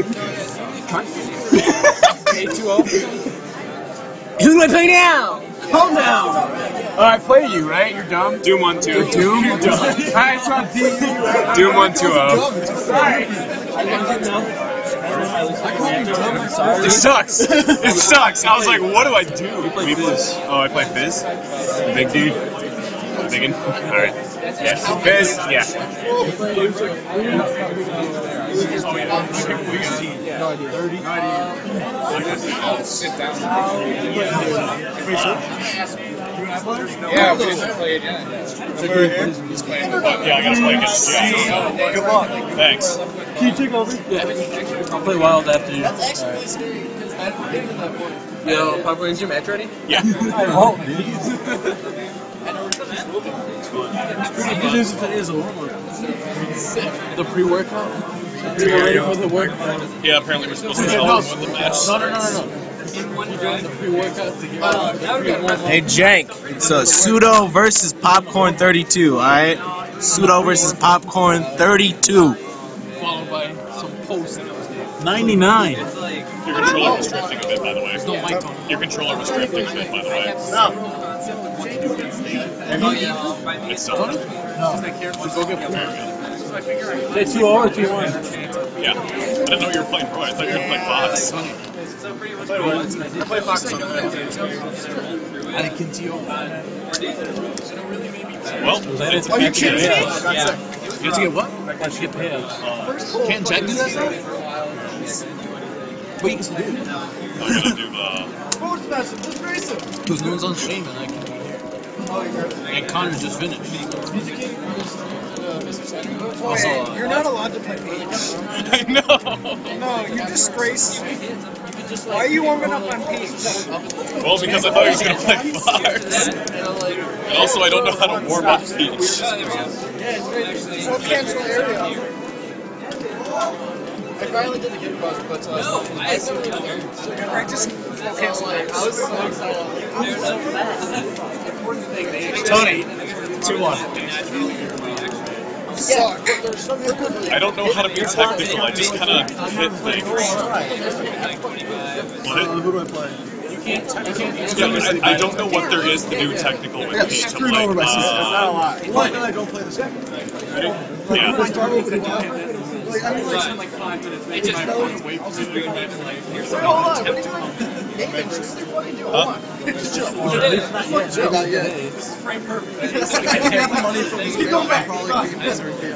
[SPEAKER 3] K two O.
[SPEAKER 2] Who do I play now? Calm down.
[SPEAKER 3] Alright, play you, right? You're dumb. Doom one two. Doom? You're dumb. Alright, so I'm D. Doom one two oh. It sucks. It sucks. I was like, what do I do? We Fizz. Oh, I play Fizz? Big dude. Biggin? Alright. Yeah. Fizz? Yeah.
[SPEAKER 7] Sit down.
[SPEAKER 4] Yeah,
[SPEAKER 7] we didn't play it yet.
[SPEAKER 5] He's playing the button. Yeah, I gotta play against Jack.
[SPEAKER 4] Good luck.
[SPEAKER 5] Thanks.
[SPEAKER 2] Can you take over? Yeah. I'll play Wild after you. Yo, Papa, is your match ready?
[SPEAKER 5] Yeah.
[SPEAKER 2] Oh, dude. It is, it is over. The pre-workout? You're ready for the workout?
[SPEAKER 5] Yeah, apparently we're supposed to tell him when the match
[SPEAKER 2] No, no, no, no, no. You're doing the pre-workout to get
[SPEAKER 1] Hey, Jank, so Pseudo versus Popcorn thirty-two, alright? Pseudo versus Popcorn thirty-two.
[SPEAKER 2] followed by some posts.
[SPEAKER 1] ninety-nine.
[SPEAKER 5] Your controller was drifting a bit, by the way.
[SPEAKER 2] No mic on.
[SPEAKER 5] Your controller was drifting a bit, by the way. It's still on.
[SPEAKER 2] Go get They two oh or two one?
[SPEAKER 5] Yeah. I didn't know you were playing Roy. I thought you were playing Fox.
[SPEAKER 4] I play Fox sometimes.
[SPEAKER 2] I can see you.
[SPEAKER 5] Well, it's
[SPEAKER 4] Oh, you can't
[SPEAKER 5] yeah.
[SPEAKER 2] You have to get what? I should get paid. Can't Jack do that now? What you can do?
[SPEAKER 5] I'm gonna do the...
[SPEAKER 2] Because no one's on stream and I can be here. And Connor just finished. Also, uh,
[SPEAKER 3] You're not allowed to play Peach.
[SPEAKER 5] I know!
[SPEAKER 3] No, you disgrace. Why are you warming up on Peach?
[SPEAKER 5] Well, because I thought he was gonna play Fox. And also, I don't know how to warm up Peach.
[SPEAKER 3] So cancel area.
[SPEAKER 7] I finally did the kickbox, but uh, I
[SPEAKER 3] Practice cancel area.
[SPEAKER 5] Tony, two one.
[SPEAKER 3] Suck.
[SPEAKER 5] I don't know how to be technical, I just kind of hit things. What?
[SPEAKER 3] Who do I play?
[SPEAKER 5] Yeah, I, I don't know what there is to do technical with
[SPEAKER 3] Yeah,
[SPEAKER 5] Peach. I'm
[SPEAKER 3] screwed
[SPEAKER 5] like,
[SPEAKER 3] over by season. That's not a
[SPEAKER 5] uh,
[SPEAKER 3] lot. Why did I don't play the second?
[SPEAKER 5] yeah.
[SPEAKER 3] Like, start over the Like, I mean, like,
[SPEAKER 7] like five minutes. It just wait to do it.
[SPEAKER 3] wait, hold on. What are you doing? David, what are you fucking doing? Hold on. Just chill. Not yet. It's right perfect. Get the money from this game. I'll probably be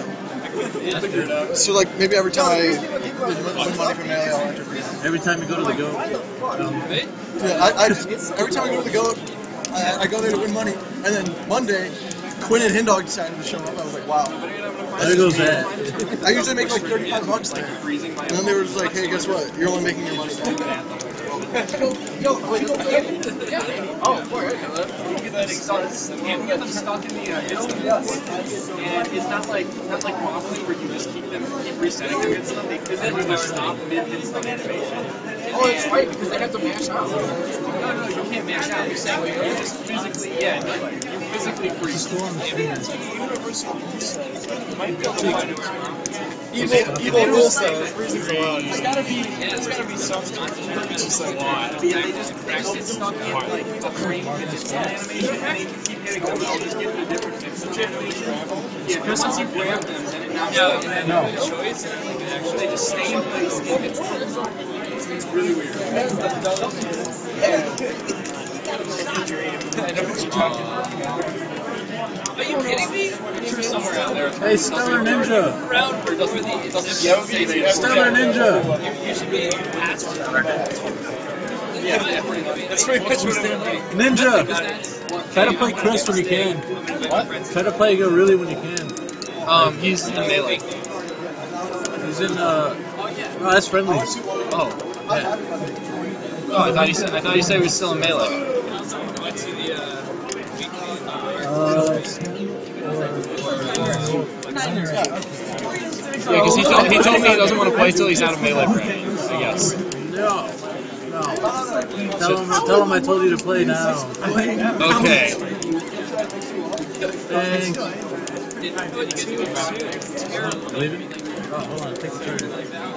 [SPEAKER 3] a So, like, maybe every time I win money from Melee, I'll enter free.
[SPEAKER 2] every time you go to the go.
[SPEAKER 3] Yeah, I, I just, every time I go to the goat, I, I go there to win money, and then Monday, Quinn and Hindog decided to show up. I was like, wow.
[SPEAKER 2] There goes that.
[SPEAKER 3] I usually make like thirty-five bucks there. And then they were just like, hey, guess what? You're only making your money back. Yo, wait, you go play it?
[SPEAKER 7] Oh, boy, okay. You get that exotic. And you get them stuck in the uh, instant. And it's not like not like Wobbly where you just keep them keep resetting them instant. Because then you stop mid instant animation.
[SPEAKER 6] Oh, it's right, because they have to mash out.
[SPEAKER 7] No, no, you can't mash out. You're saying you're just physically, yeah, you're physically freezing. Might be able to find it around.
[SPEAKER 4] Evil, evil rule says freezing's allowed.
[SPEAKER 7] There's gotta be, yeah, there's gotta be some constant. It's just like, yeah, they just cracked it stuck in like a frame of its animation, and they can keep hitting them. I'll just get a different fix of animation. Yeah, because once you grab them, then it knocks out and then no choice, and then like, actually they just stay in place. It's, it's really weird. I know what you're talking about. Are you kidding me? I'm sure somewhere out there.
[SPEAKER 2] Hey, Stellar Ninja!
[SPEAKER 7] Round where it doesn't really, it doesn't say
[SPEAKER 2] Stellar Ninja!
[SPEAKER 7] You, you should be past it. Yeah, pretty much. That's pretty much what I'm doing.
[SPEAKER 2] Ninja! Try to play Chris when you can. What? Try to play go really when you can.
[SPEAKER 7] Um, he's in melee.
[SPEAKER 2] He's in, uh... Oh, that's friendlies.
[SPEAKER 7] Oh.
[SPEAKER 2] Yeah.
[SPEAKER 7] Oh, I thought you said, I thought you said he was still in melee.
[SPEAKER 2] Uh...
[SPEAKER 7] Yeah, because he told, he told me he doesn't want to play till he's out of melee range, I guess.
[SPEAKER 2] No. No. Tell him, tell him I told you to play now.
[SPEAKER 7] Okay.
[SPEAKER 2] Thanks. Leaving? Oh, hold on. Take the turn.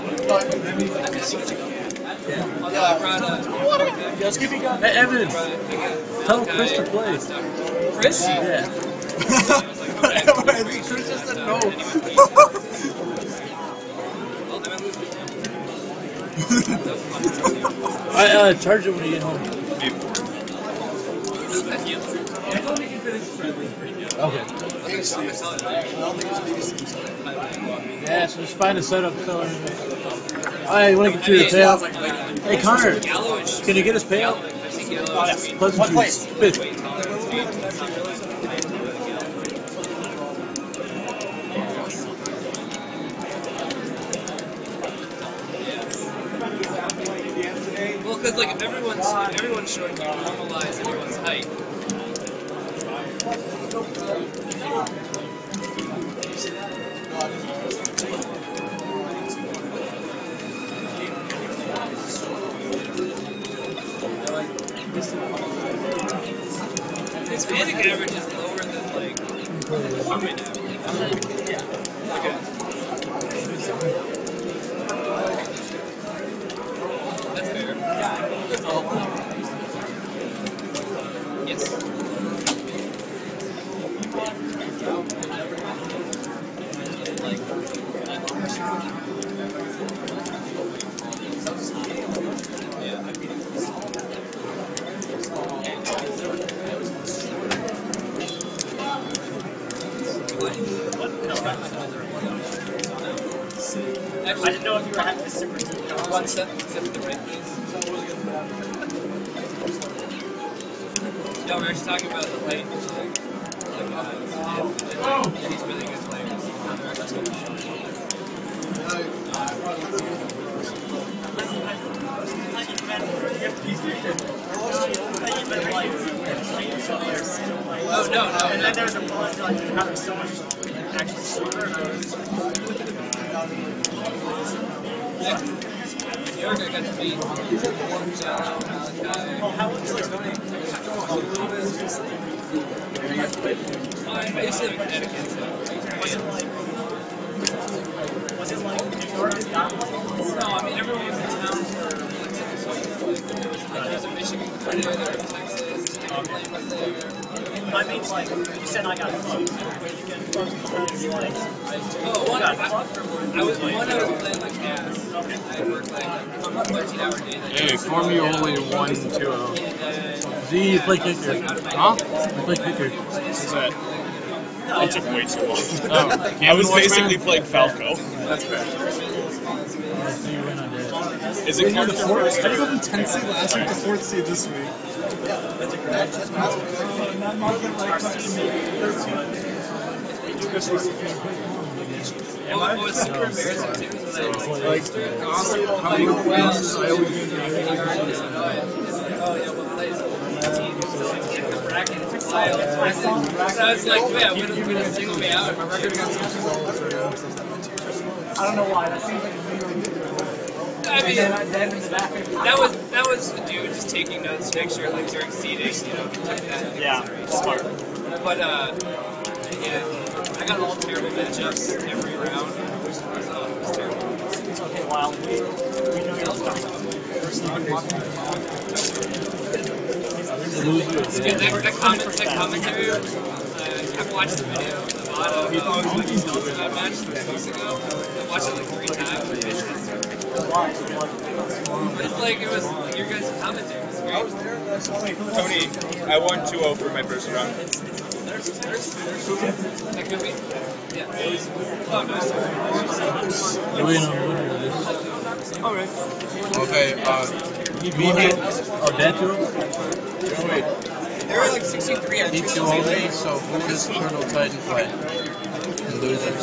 [SPEAKER 2] Hey, Evan! Tell Chris to play.
[SPEAKER 7] Chris?
[SPEAKER 2] Yeah.
[SPEAKER 4] I think Chris just said no.
[SPEAKER 2] I uh, charge it when you get home. Okay. Yeah, so just find a setup. So, I want to get you the payout. Hey Connor, can you get us payout? Pleasant Juice. Fifth.
[SPEAKER 7] Well, because like if everyone's if everyone's showing you normalize everyone's height. Hispanic average is lower than like right now. Yeah. Okay. That's fair. Yes. Actually, I didn't know if you were having a super deep one set, set the right place. No, we were actually talking about the height. Like, like, uh, and, and he's really good players. Oh, no, no. And then there's a bunch like having so much actually shorter. And I was New York, I got to meet John, Malachi. Oh, how was it going? I used to live in Connecticut, so. Was it like, was it like New York is not like? No, I mean, everyone was in town for like, there was like, there's a Michigan player there, there was Texas, Cleveland was there. I mean, like, you said I got close, where you can like, oh, one, I, I was, one, I was playing like ass. Okay. I worked like a thirteen hour day.
[SPEAKER 4] Hey, form you only one, two, oh.
[SPEAKER 2] Z, you play kicker.
[SPEAKER 4] Huh?
[SPEAKER 2] You play kicker.
[SPEAKER 4] What's that? That took way too long. Oh, I was basically playing Falco. That's fair.
[SPEAKER 2] Oh, so you win on that.
[SPEAKER 4] Is it character first?
[SPEAKER 3] How do you go from tenth seed last week to fourth seed this week?
[SPEAKER 1] That's a great.
[SPEAKER 7] And what was super embarrassing too is that
[SPEAKER 3] Like, honestly, how many wins I always do?
[SPEAKER 7] oh yeah, well plays the bracket. It took a while. So I was like, yeah, when are you gonna single me out? My record against
[SPEAKER 3] I don't know why. That seems like a really good.
[SPEAKER 5] I mean, that was that was the dude just taking notes to make sure like during seating, you know, took that into
[SPEAKER 3] Yeah,
[SPEAKER 5] smart. But uh, yeah, I got all terrible matchups every round. It was, it was, uh, it was terrible.
[SPEAKER 3] It's okay, Wild. We, we know you're stuff.
[SPEAKER 5] Yeah, that, that, comment, that commentary, uh, I've watched the video of the bottom of the Delta match three weeks ago. I watched it like three times. But it's like, it was like your guys' commentary was great.
[SPEAKER 4] Tony, I won two oh for my first round.
[SPEAKER 5] That could be. Yeah. Oh, nice.
[SPEAKER 8] Okay, uh,
[SPEAKER 2] You beat me a veteran?
[SPEAKER 8] wait.
[SPEAKER 5] They were like sixty-three on
[SPEAKER 8] Need to only, so who does Eternal Titan play? The losers.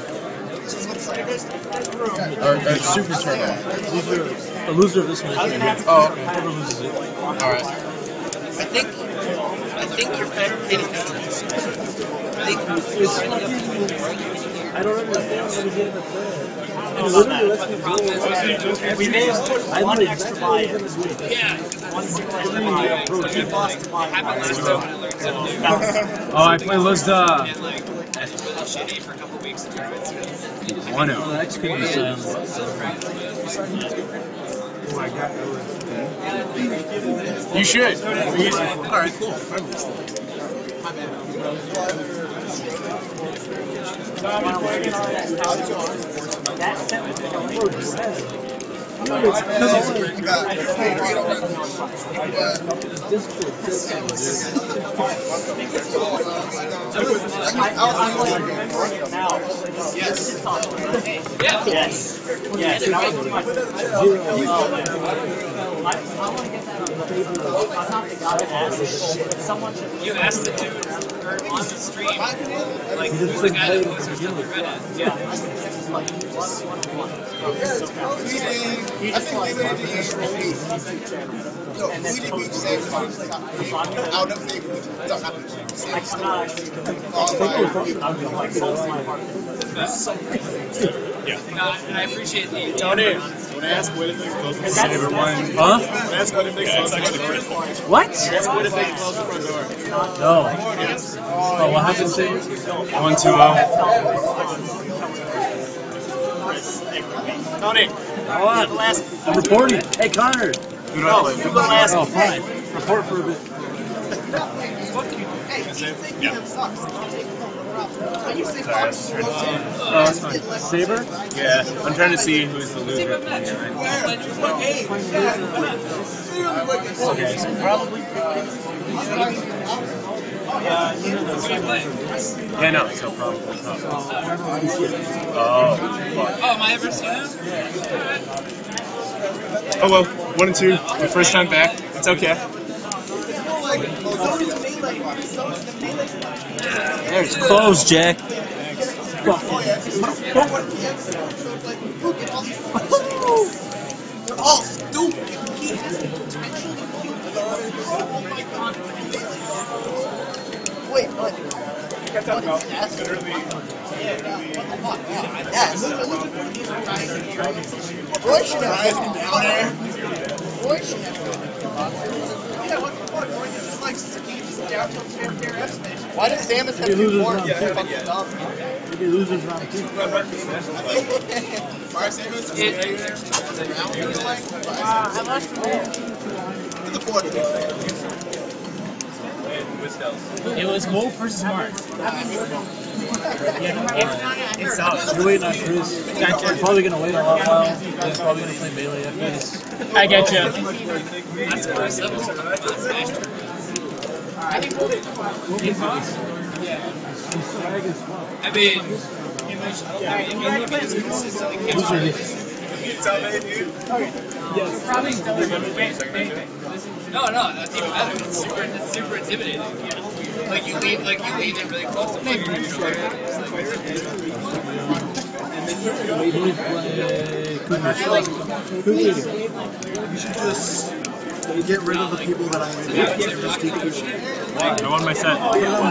[SPEAKER 8] Or, or Super Turtle.
[SPEAKER 2] Loser, the loser of this match. Right here.
[SPEAKER 8] Oh, okay.
[SPEAKER 2] Whoever loses it.
[SPEAKER 8] Alright.
[SPEAKER 1] I think I think you're better than I think
[SPEAKER 2] It's fucking, I don't understand what we did in the third. It literally lets me go.
[SPEAKER 3] We may have put
[SPEAKER 2] I
[SPEAKER 3] one
[SPEAKER 2] know
[SPEAKER 3] extra
[SPEAKER 2] exactly
[SPEAKER 3] buy
[SPEAKER 2] what
[SPEAKER 3] in.
[SPEAKER 2] he's gonna do.
[SPEAKER 5] Yeah.
[SPEAKER 3] One single extra buy. We lost to buy.
[SPEAKER 5] Happened last time when I learned something new.
[SPEAKER 2] Oh, I play Lizda.
[SPEAKER 5] And like, that's really shitty for a couple weeks in tournaments.
[SPEAKER 2] One oh. That could be silent.
[SPEAKER 8] You should.
[SPEAKER 1] Alright, cool.
[SPEAKER 5] Yeah.
[SPEAKER 3] Yes. Yes. That was too much. I want to get that on the paper. I'm not the guy that asks. Someone should.
[SPEAKER 5] You asked the dude or on the stream, like, who's the guy that puts herself in Reddit?
[SPEAKER 3] Yeah. Just like one, one, one. He just like and then
[SPEAKER 1] out of favor.
[SPEAKER 3] I cannot actually.
[SPEAKER 5] Uh, I appreciate the
[SPEAKER 4] Tony, when I ask what if they close the
[SPEAKER 3] That's-
[SPEAKER 4] front door,
[SPEAKER 3] that's-
[SPEAKER 2] Huh?
[SPEAKER 4] when I ask what if they close the front door,
[SPEAKER 2] What?
[SPEAKER 4] ask what if they close the front door.
[SPEAKER 2] No. Oh, what happened to you? One, two, oh.
[SPEAKER 4] Tony,
[SPEAKER 2] Hold on. I'm reporting. Hey, Connor.
[SPEAKER 3] No, you go last.
[SPEAKER 2] Oh, fine. Report for a bit. Oh, that's fine. Saber?
[SPEAKER 4] yeah, I'm trying to see who's the loser.
[SPEAKER 2] Okay, so probably. Yeah, no, so probably.
[SPEAKER 8] Oh,
[SPEAKER 5] Oh, am I ever seen him?
[SPEAKER 4] Oh well, one and two. My first time back. It's okay.
[SPEAKER 2] There, it's closed, Jack.
[SPEAKER 1] Oh, stupid! He has potentially. Oh my god! Wait, what? Yes. Yes. Roy should have been down there. Roy should have been. Yeah, what the fuck? Roy just like skips down to fair fair estimate. Why does Samus have two more? Fucking dumb.
[SPEAKER 2] Maybe losers round two.
[SPEAKER 1] Fire Samus is
[SPEAKER 5] It-
[SPEAKER 6] Uh, I lost the
[SPEAKER 1] in the fourth.
[SPEAKER 6] It was Wolf versus Mark.
[SPEAKER 5] It's out.
[SPEAKER 2] You're waiting on Chris. You're probably going to wait a lot while. He's probably going to play Bailey after this.
[SPEAKER 6] I get you.
[SPEAKER 5] That's the first episode of my Smash Tournament.
[SPEAKER 6] I think Wolf.
[SPEAKER 5] I mean, I mean, if he plays consistently, keeps
[SPEAKER 6] Probably still
[SPEAKER 5] No, no, that's even better. It's super, it's super intimidating. Like you lean, like you lean in really close to play your controller.
[SPEAKER 2] Maybe play Kugler.
[SPEAKER 6] I like
[SPEAKER 2] Kugler.
[SPEAKER 1] You should just
[SPEAKER 3] get rid of the people that I just keep it.
[SPEAKER 5] I won my set.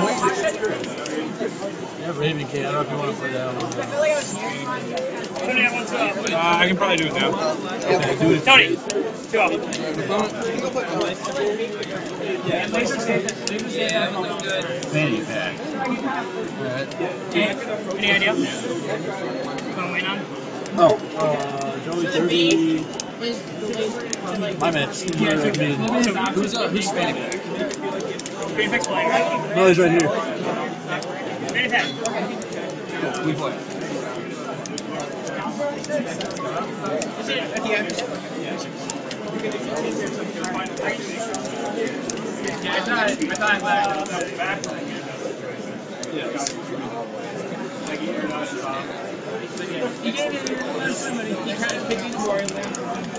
[SPEAKER 2] Yeah, Raven King. I don't know if you want to play that one.
[SPEAKER 5] Uh, I can probably do it now.
[SPEAKER 2] Okay, do it.
[SPEAKER 5] Tony! Two up.
[SPEAKER 2] Fanny pack.
[SPEAKER 8] Alright.
[SPEAKER 5] Any idea? What I'm waiting on?
[SPEAKER 2] Oh, uh, Joey thirty. My match.
[SPEAKER 7] Who's, uh, who's Fanny Pack?
[SPEAKER 5] Green Pack's playing.
[SPEAKER 2] No, he's right here.
[SPEAKER 5] Green Pack.
[SPEAKER 7] Cool, we play.
[SPEAKER 5] Is it at the end? Yeah, I thought I, I thought I left. He gave it to somebody. He kind of picked the boring one.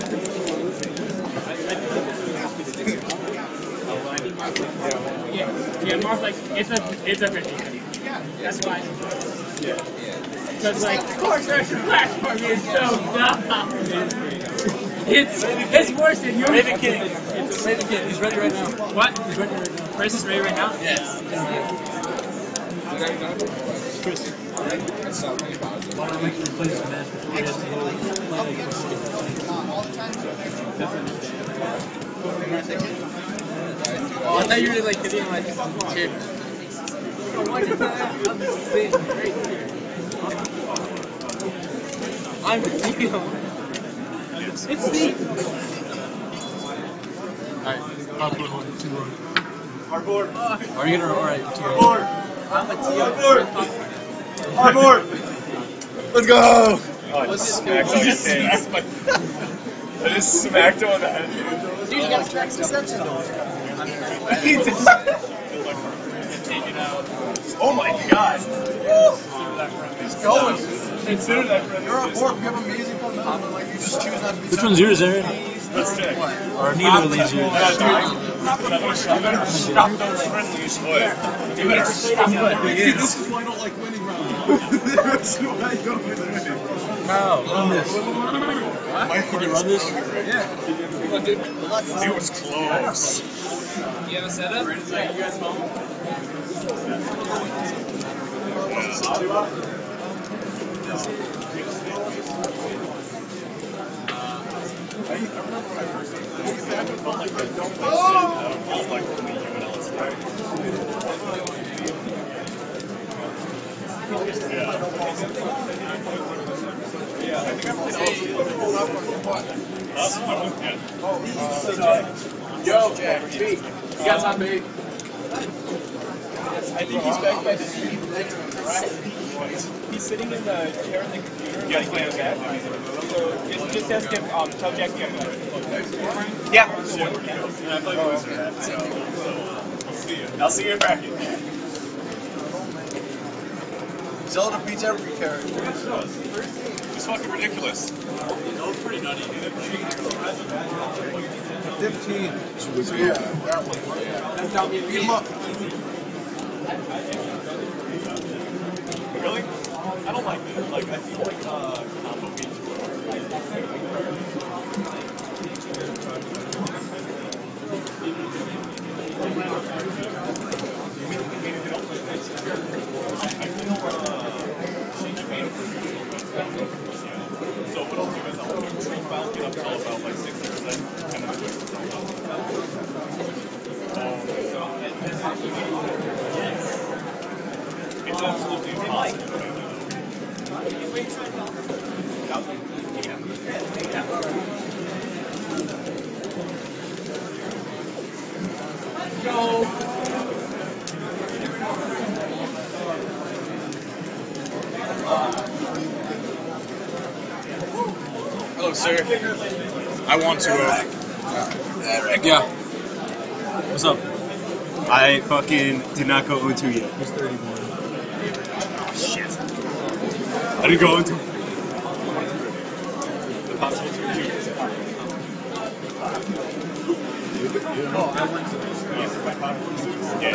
[SPEAKER 5] Yeah, yeah, Mark's like, it's a, it's a fifty. That's fine. Yeah. Because, like, of course, there's a platform is so dumb. It's, it's worse than yours.
[SPEAKER 2] Raven King. Raven King. He's ready right now.
[SPEAKER 5] What?
[SPEAKER 2] He's ready right now.
[SPEAKER 5] Chris is ready right now?
[SPEAKER 2] Yes. Chris. Why don't I make you replace the match before he has to go
[SPEAKER 7] Oh, I thought you were like hitting my chip. I'm Theo. It's Steve.
[SPEAKER 2] Alright, I'll put one, two, one.
[SPEAKER 4] Hardboard.
[SPEAKER 2] Are you gonna, alright, two.
[SPEAKER 4] Hardboard.
[SPEAKER 7] I'm a Theo.
[SPEAKER 4] Hardboard. Let's go. Oh,
[SPEAKER 7] What's this
[SPEAKER 4] smacked
[SPEAKER 7] guy?
[SPEAKER 4] on his face. I just smacked him on the head.
[SPEAKER 1] Dude, you gotta track success into it.
[SPEAKER 4] Oh my god. He's going. Consider that friend.
[SPEAKER 3] You're on board. We have amazing fundamentals, but like you just choose not to be.
[SPEAKER 2] Which one's yours, Aaron?
[SPEAKER 4] Let's check.
[SPEAKER 2] Or neither of these yours?
[SPEAKER 4] You better stop those friendlies. What? You better stop them.
[SPEAKER 3] This is why I don't like winning rounds. That's why I don't like winning.
[SPEAKER 2] How? Run this. Can you run this?
[SPEAKER 3] Yeah.
[SPEAKER 4] It was close.
[SPEAKER 7] You have a setup? You guys home? Yo, Jack, speak. You got time, babe?
[SPEAKER 5] I think he's back by the T V. He's sitting in the chair in the computer.
[SPEAKER 4] Yeah, he's playing
[SPEAKER 5] Jack. So just, just ask him, um, tell Jack to Yeah.
[SPEAKER 4] I play with that, so I'll see you. I'll see you in bracket.
[SPEAKER 3] Zelda beats every character.
[SPEAKER 4] It's fucking ridiculous.
[SPEAKER 5] That was pretty nutty.
[SPEAKER 3] Fifteen. So yeah, that one. Beat him up.
[SPEAKER 4] Really? I don't like that. Like, I feel like uh, combo games So what I'll do is I'll do tree file, get up to about like sixty percent, and then switch to It's absolutely impossible.
[SPEAKER 5] Go!
[SPEAKER 4] Hello, sir. I want to. Uh,
[SPEAKER 8] Yeah.
[SPEAKER 2] What's up?
[SPEAKER 4] I fucking did not go O two yet.
[SPEAKER 2] He's thirty-one.
[SPEAKER 4] Shit. I didn't go O two. The possible two.
[SPEAKER 3] Oh, I went to
[SPEAKER 4] Yeah.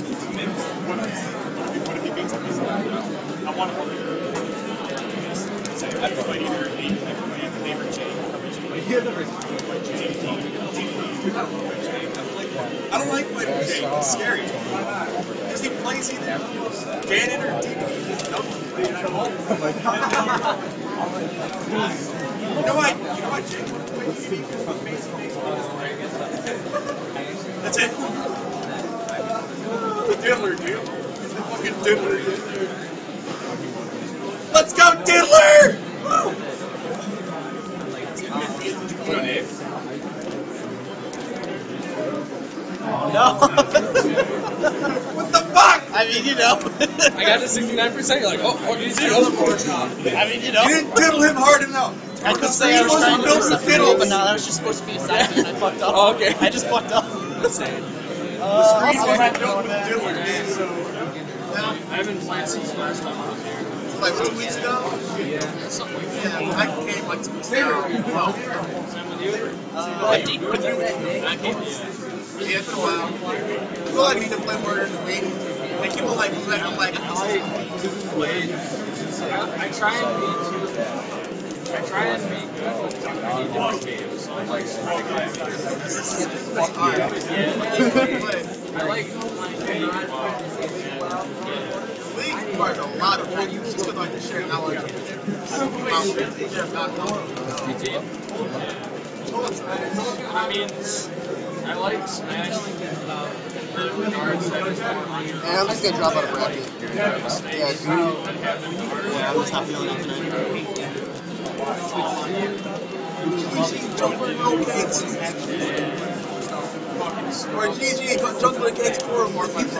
[SPEAKER 4] What if he beats me? I want to. I don't like Michael J. It's scary. Because he plays either Ganon or Demon. You know what? You know what? That's it. Diddler, dude. Fucking Diddler. Let's go, Diddler! Woo!
[SPEAKER 1] No.
[SPEAKER 4] What the fuck?
[SPEAKER 1] I mean, you know.
[SPEAKER 7] I got to sixty-nine percent. You're like, oh, what did you do?
[SPEAKER 1] I mean, you know.
[SPEAKER 4] You didn't diddle him hard enough.
[SPEAKER 1] I could say I was trying to do something, but no, that was just supposed to be a side and I fucked up.
[SPEAKER 7] Oh, okay.
[SPEAKER 1] I just fucked up.
[SPEAKER 7] Uh,
[SPEAKER 4] Screen was built with Diddler, dude, so...
[SPEAKER 5] I haven't played since last time I was here.
[SPEAKER 3] Like two weeks ago? Yeah. Something like that. Yeah, I came like two weeks ago. Well,
[SPEAKER 5] Same with you?
[SPEAKER 3] uh, I came with you. Yeah, it's been a while. I feel like I need to play more than waiting. Like people like me, like I'm like,
[SPEAKER 5] I like to play. I, I try and be too. I try and be good with too many different games. So I'm like, I like playing.
[SPEAKER 3] League requires a lot of focus just to like to share knowledge about Jeff not knowing.
[SPEAKER 5] I mean, I like Smash. Um, the cards that is more on your
[SPEAKER 3] Yeah, I'm just gonna drop out of bracket.
[SPEAKER 5] Yeah,
[SPEAKER 3] Yeah,
[SPEAKER 1] Yeah, I'm just not feeling it tonight.
[SPEAKER 3] Juggler no cakes. Or G G, Juggler cakes four or more fucking.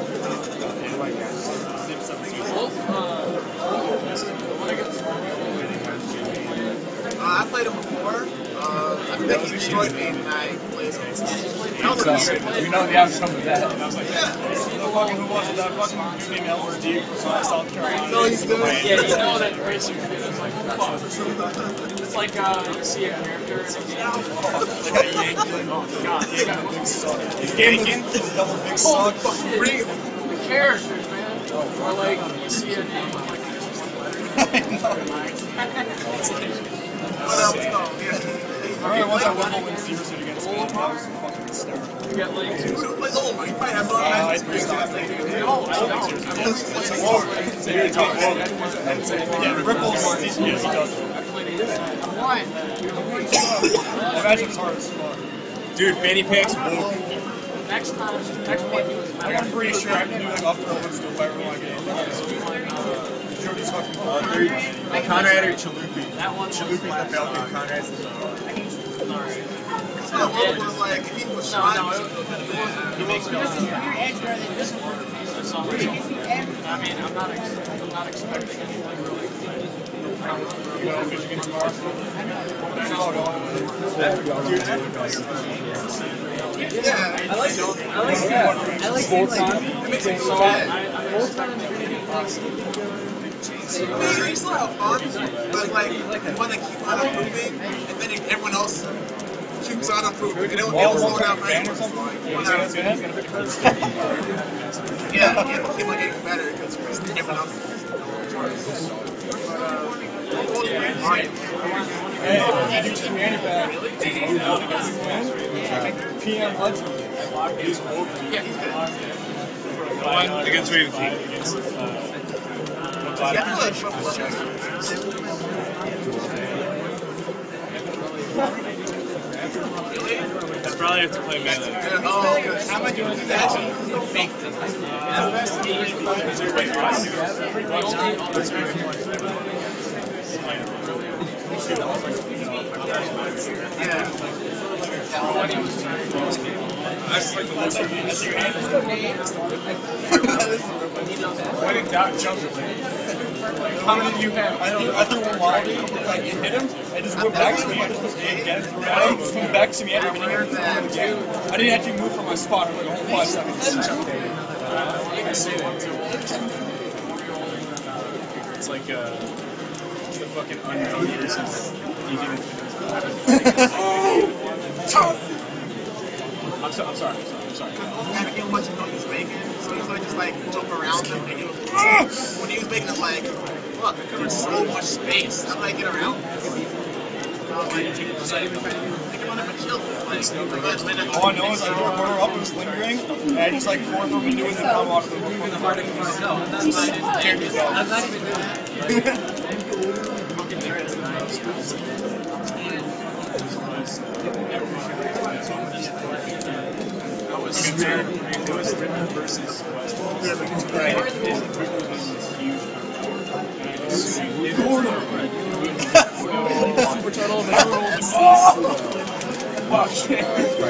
[SPEAKER 3] Uh, I played him before. Uh, I think he destroyed me and I played him. That was a weird play.
[SPEAKER 4] You know the outcome of that.
[SPEAKER 3] Yeah. No, he's good.
[SPEAKER 5] Yeah, you know that racing shit is like fuck. It's like uh, you see a character in a game.
[SPEAKER 4] Like a Yankee.
[SPEAKER 5] Oh god, you got
[SPEAKER 4] Yankee, double big suck.
[SPEAKER 5] shit. The characters, man. Or like you see a name like just one letter.
[SPEAKER 3] What else? Oh, yeah.
[SPEAKER 4] I remember once I won one zero two against me. That was fucking hysterical.
[SPEAKER 5] You got like two.
[SPEAKER 3] Who plays Oldman? You probably have
[SPEAKER 4] Uh,
[SPEAKER 3] fun.
[SPEAKER 4] I pretty much think
[SPEAKER 5] No, I don't.
[SPEAKER 4] yeah, Ripple's yeah, he does.
[SPEAKER 5] Why?
[SPEAKER 4] Imagine it's hard as fuck. Dude, fanny packs woke.
[SPEAKER 5] Next time, next one he was.
[SPEAKER 4] Like, I'm pretty sure I can do like up throw and stuff if I ever want to get in. Jody's fucking uh, like Conrad or Chalupi.
[SPEAKER 5] That one.
[SPEAKER 4] Chalupi's the Falcon, Conrad's the
[SPEAKER 5] Sorry.
[SPEAKER 3] It's not one where like if he was
[SPEAKER 5] No,
[SPEAKER 3] shot.
[SPEAKER 5] no, it, he makes me laugh. I mean, I'm not, ex I'm not expecting anything really.
[SPEAKER 4] You know, fishing against Mars.
[SPEAKER 3] Yeah.
[SPEAKER 5] I like, I like, I like
[SPEAKER 4] Full time.
[SPEAKER 3] It makes it
[SPEAKER 5] so
[SPEAKER 3] so
[SPEAKER 5] I,
[SPEAKER 3] bad.
[SPEAKER 5] I full time training plus.
[SPEAKER 3] I mean, you still have fun, but like you want to keep on improving, and then everyone else keeps on improving, and it'll, it'll slow down right away. Yeah, yeah, it'll keep on getting better because everyone else is
[SPEAKER 4] P M Hudson. Against Raven King. That's probably have to play melee.
[SPEAKER 3] Oh, how am I doing that? Fake thing. Yeah.
[SPEAKER 4] I just like the looks of it. When in doubt, jump it. How many do you have? I don't know. I threw one lobby, like it hit him, and just went back to me. And again, threw it, moved back to me after hitting him. I didn't actually move from my spot for like a whole five seconds. It's like uh, it's the fucking unknown person eating. I'm, so, I'm sorry, I'm sorry, I'm sorry.
[SPEAKER 3] I didn't much of what he was making, so he was like just like jump around him. And he was, when he was making it like
[SPEAKER 1] fuck, I covered so much space. How do I get around this? Oh, I didn't take it. I didn't think about it, but chill.
[SPEAKER 4] All I know is I threw a corner up, it was lingering, and I just like poured from into it and come off the hook.
[SPEAKER 1] I'm not even doing that.
[SPEAKER 4] It was Ritter versus right.
[SPEAKER 3] Super turtle.
[SPEAKER 4] Oh shit!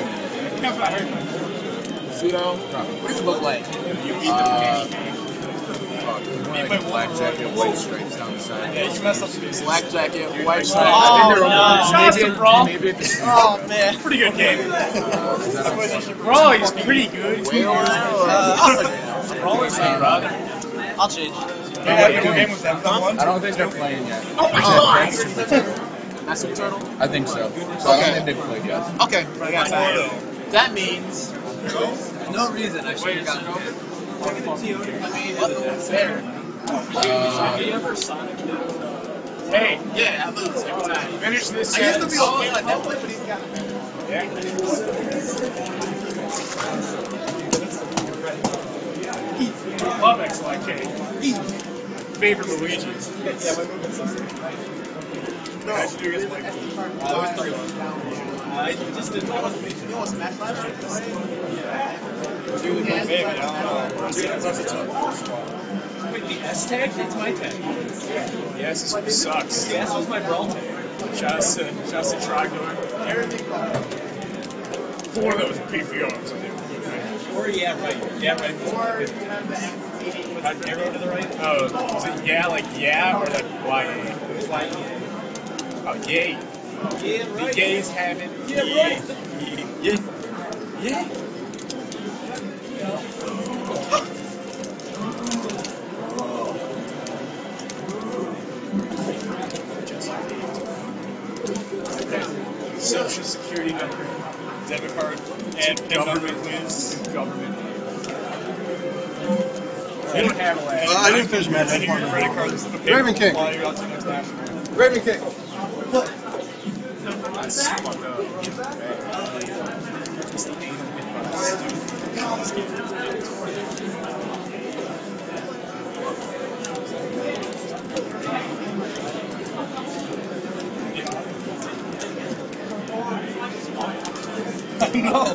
[SPEAKER 3] Pseudo. What does it look like?
[SPEAKER 4] You beat
[SPEAKER 3] Uh,
[SPEAKER 4] the pain.
[SPEAKER 3] like black jacket, white stripes down the side.
[SPEAKER 4] Yeah, you messed up the base.
[SPEAKER 3] Black jacket, white
[SPEAKER 1] Oh,
[SPEAKER 3] stripes. I think they're
[SPEAKER 1] no.
[SPEAKER 3] maybe,
[SPEAKER 4] Shots to Brawl.
[SPEAKER 3] maybe it's
[SPEAKER 1] Oh, man.
[SPEAKER 4] Pretty good game.
[SPEAKER 3] uh, is that a
[SPEAKER 4] Brawl is pretty good.
[SPEAKER 3] whale or
[SPEAKER 1] Uh,
[SPEAKER 4] Brawl is not brother.
[SPEAKER 1] I'll change.
[SPEAKER 4] Yeah, what game was that? That one?
[SPEAKER 8] I don't think they're playing yet.
[SPEAKER 1] Oh my god!
[SPEAKER 3] That's a turtle?
[SPEAKER 8] I think so. So I don't think they've played yet.
[SPEAKER 1] Okay, I got that. That means.
[SPEAKER 7] No reason I should have gotten over.
[SPEAKER 1] What? Fair.
[SPEAKER 8] Uh,
[SPEAKER 4] Hey,
[SPEAKER 1] Yeah, I lose every time.
[SPEAKER 4] finish this.
[SPEAKER 1] I used to
[SPEAKER 4] set.
[SPEAKER 1] be okay on that play, but he's got
[SPEAKER 4] Love X Y K. Favorite Luigi's. No, I should do against Mike. Oh, it was three one.
[SPEAKER 1] I just didn't know what Smash last
[SPEAKER 4] Dude, maybe, I don't know. That's a tough.
[SPEAKER 5] Wait, the S tag? It's my tag.
[SPEAKER 4] Yes, this sucks.
[SPEAKER 5] Yes, was my brawl tag.
[SPEAKER 4] Shouts to, shouts to Trogdor. Four of those P P Os.
[SPEAKER 5] Or yeah, right. Yeah, right.
[SPEAKER 4] How'd you arrow to the right? Oh, is it yeah, like yeah, or like Y A?
[SPEAKER 5] Why?
[SPEAKER 4] Oh, yay.
[SPEAKER 5] Yeah,
[SPEAKER 4] The
[SPEAKER 5] right.
[SPEAKER 4] gays have it.
[SPEAKER 5] Yeah, right.
[SPEAKER 4] Yeah. Yeah. Social security number, debit card, and government news. Government. You don't have a last.
[SPEAKER 3] Uh, I didn't finish
[SPEAKER 4] I
[SPEAKER 3] match.
[SPEAKER 4] need your credit card. This is the paper
[SPEAKER 3] Raven King.
[SPEAKER 4] while you're out to the next national.
[SPEAKER 3] Raven King.
[SPEAKER 4] That's fucked up. I know.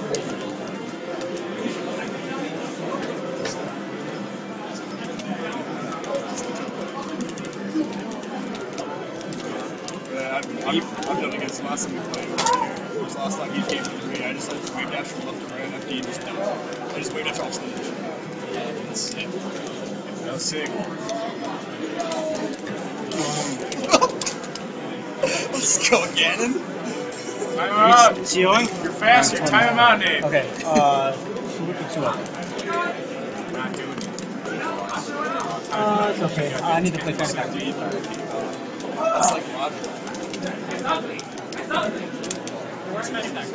[SPEAKER 4] Yeah, I'm, I'm, I'm done against the last time we played. It was last time he came to me. I just like waved at from left and right after he just died. I just waved at off stage. That's sick. That was sick. Let's go, Gannon. Time him out. You're faster. Time him out, Nate.
[SPEAKER 2] Okay, uh, look at you up.
[SPEAKER 4] Not doing it.
[SPEAKER 2] Uh, it's okay. I need to play kind of back.
[SPEAKER 4] That's like logical.
[SPEAKER 5] Where's my tag?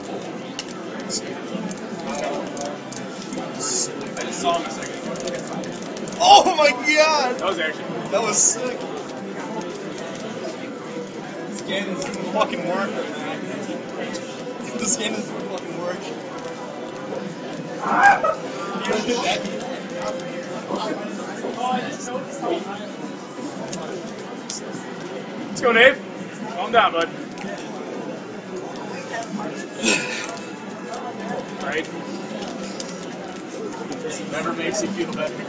[SPEAKER 4] I just saw him a second ago. Oh my god! That was actually that was sick. This game doesn't fucking work. This game doesn't fucking work. You don't do that. Let's go, Dave. Calm down, bud. Right? Never makes you feel better.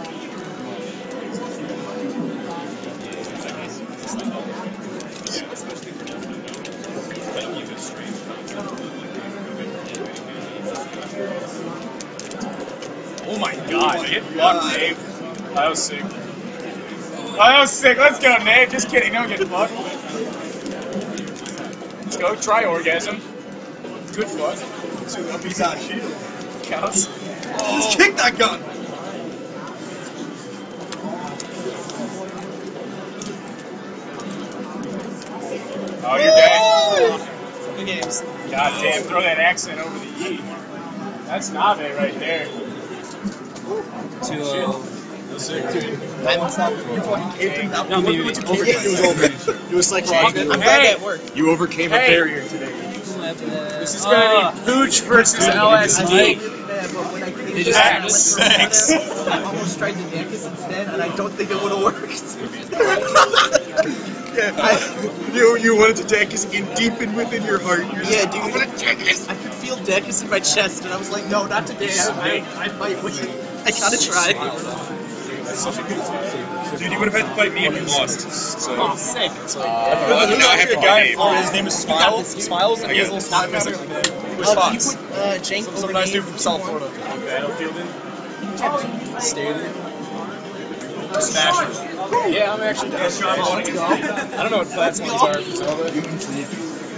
[SPEAKER 4] Oh my god, get fucked, Dave. That was sick. Oh, that was sick. Let's go, Dave. Just kidding. Don't get fucked. Let's go. Try orgasm. Good fuck. Two up, he's out of shield. Counts. Oh. Just kick that gun. Oh, you're dead. Good games. God damn, throw that accent over the E. That's Nave right there.
[SPEAKER 8] two oh.
[SPEAKER 4] sick, dude.
[SPEAKER 1] I'm fucking caved him down.
[SPEAKER 2] No, maybe
[SPEAKER 1] It was
[SPEAKER 2] over-
[SPEAKER 1] It was over. It was like, I'm glad that worked.
[SPEAKER 4] You overcame a
[SPEAKER 5] Hey.
[SPEAKER 4] barrier today.
[SPEAKER 5] This is gonna be Pooch versus L S D.
[SPEAKER 1] They just
[SPEAKER 5] had
[SPEAKER 4] sex.
[SPEAKER 1] I almost tried to yank it instead, and I don't think it would have worked.
[SPEAKER 4] Yeah, I, you you wanted to Dacus in deep in within your heart. You're
[SPEAKER 1] Yeah,
[SPEAKER 4] like,
[SPEAKER 1] dude.
[SPEAKER 4] I'm gonna Dacus.
[SPEAKER 1] I could feel Dacus in my chest, and I was like, no, not today. I, I, I fight with you. I gotta try.
[SPEAKER 4] Dude, you would have had to fight me if you lost. So.
[SPEAKER 5] Oh, sick.
[SPEAKER 4] Uh, now I have to
[SPEAKER 3] a
[SPEAKER 4] fight
[SPEAKER 3] guy.
[SPEAKER 4] Abe.
[SPEAKER 3] Oh, his name is Smiles. Smiles, and
[SPEAKER 4] I
[SPEAKER 3] he has
[SPEAKER 4] guess.
[SPEAKER 3] a little smile missing. Where's
[SPEAKER 1] Uh,
[SPEAKER 3] Fox?
[SPEAKER 1] can you put uh, Jank
[SPEAKER 3] Some,
[SPEAKER 1] over
[SPEAKER 3] some nice
[SPEAKER 1] me?
[SPEAKER 3] dude from South Florida. Stadium. Smash. Yeah, I'm actually down. I don't know what platforms are for Zelda.
[SPEAKER 8] You can sleep.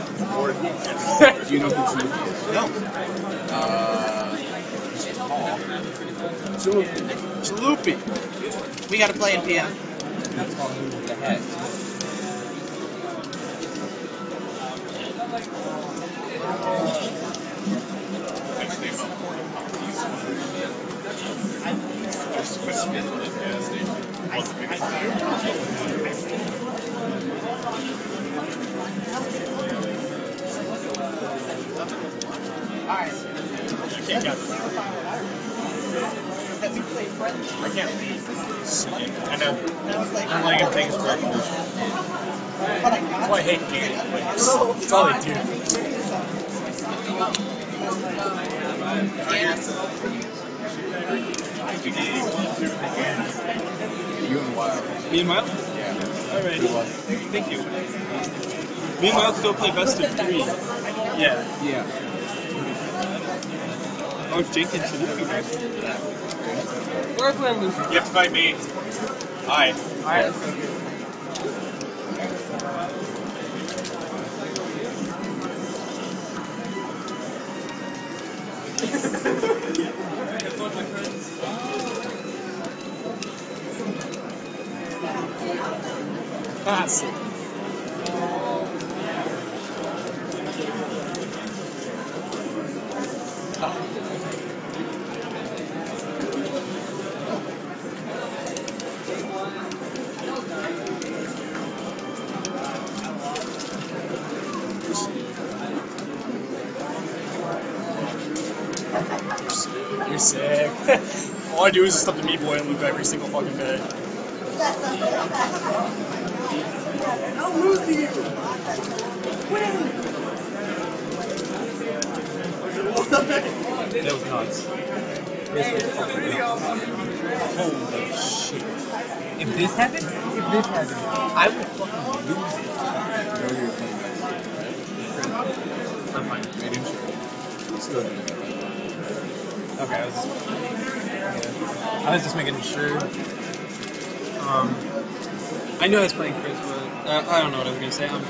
[SPEAKER 8] Do you know who sleep?
[SPEAKER 1] No.
[SPEAKER 8] Uh,
[SPEAKER 1] Chalupi. We gotta play in P M.
[SPEAKER 8] that's called who's with the hat.
[SPEAKER 1] Alright.
[SPEAKER 3] I can't count. I can't leave. I know. I'm letting him take his break. Oh, I hate game. That's all they do.
[SPEAKER 8] You and Wild.
[SPEAKER 5] Me and Miles?
[SPEAKER 8] Yeah.
[SPEAKER 5] Alright. Thank you. Me and Miles go play best of three. Yeah.
[SPEAKER 8] Yeah.
[SPEAKER 5] Oh, Jenkins should be right. Where if I'm losing?
[SPEAKER 3] You have to fight me. Hi.
[SPEAKER 5] Alright. Pass.
[SPEAKER 3] You're sick. All I do is just up the Meat Boy and loop every single fucking day.
[SPEAKER 1] I'll lose to you.
[SPEAKER 2] That was nuts. This was fucking nuts. Holy shit. If this happened, if this happened, I would fucking lose it. I'm fine.
[SPEAKER 8] I didn't sure. Still do that.
[SPEAKER 2] Okay, I was, yeah. I was just making sure. Um, I knew I was playing Chris, but uh, I don't know what I was gonna say. I'm,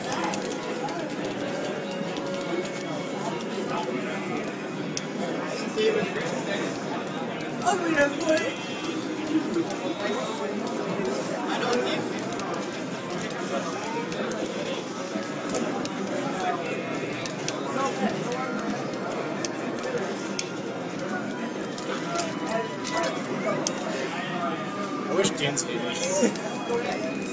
[SPEAKER 3] I wish Dan's hated me.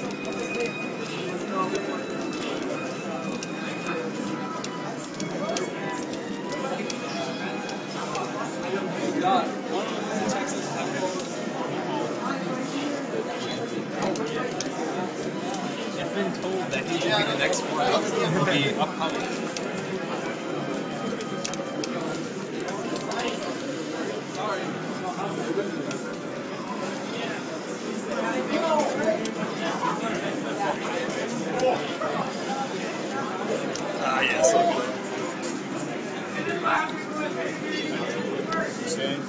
[SPEAKER 2] I've been told that he will be the next one. He'll be upcoming.
[SPEAKER 3] Ah, yeah, so good. You staying?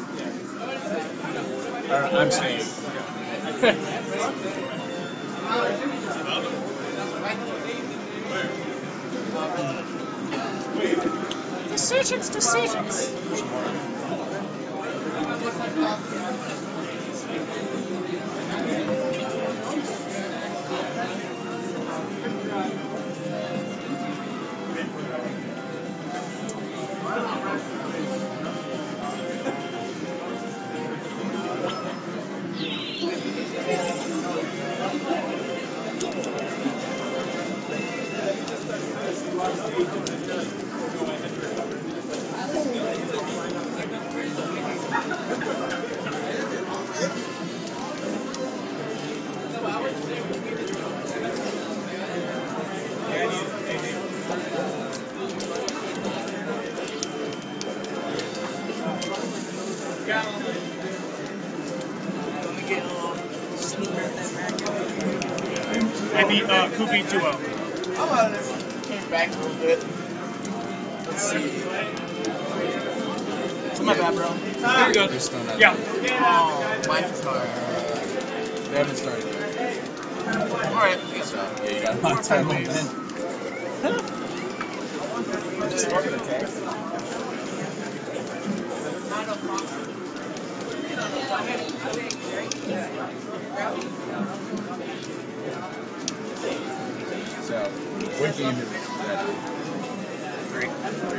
[SPEAKER 3] Or, I'm staying.
[SPEAKER 6] Decisions, decisions.
[SPEAKER 5] I beat uh, Koopy two oh.
[SPEAKER 3] I'm out of this. Came back a little bit. Let's see. My bad, bro.
[SPEAKER 7] There we go.
[SPEAKER 8] You're still not.
[SPEAKER 5] Yeah.
[SPEAKER 3] Oh, my car.
[SPEAKER 8] They haven't started.
[SPEAKER 3] Alright.
[SPEAKER 8] So, yeah, you got a lot of time on that. So, what game did we that? Three.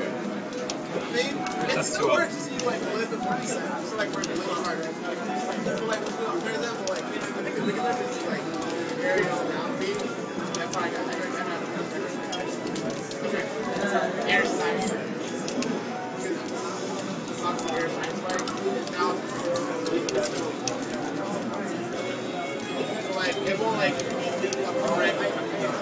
[SPEAKER 3] It's still works to see you like live in one set. So like we're a little harder. So like what's going on for example, like it's the thing we can live is like areas around me. That's why I got I got okay. Air science. Lots of air science like now. So like it won't like be up correctly.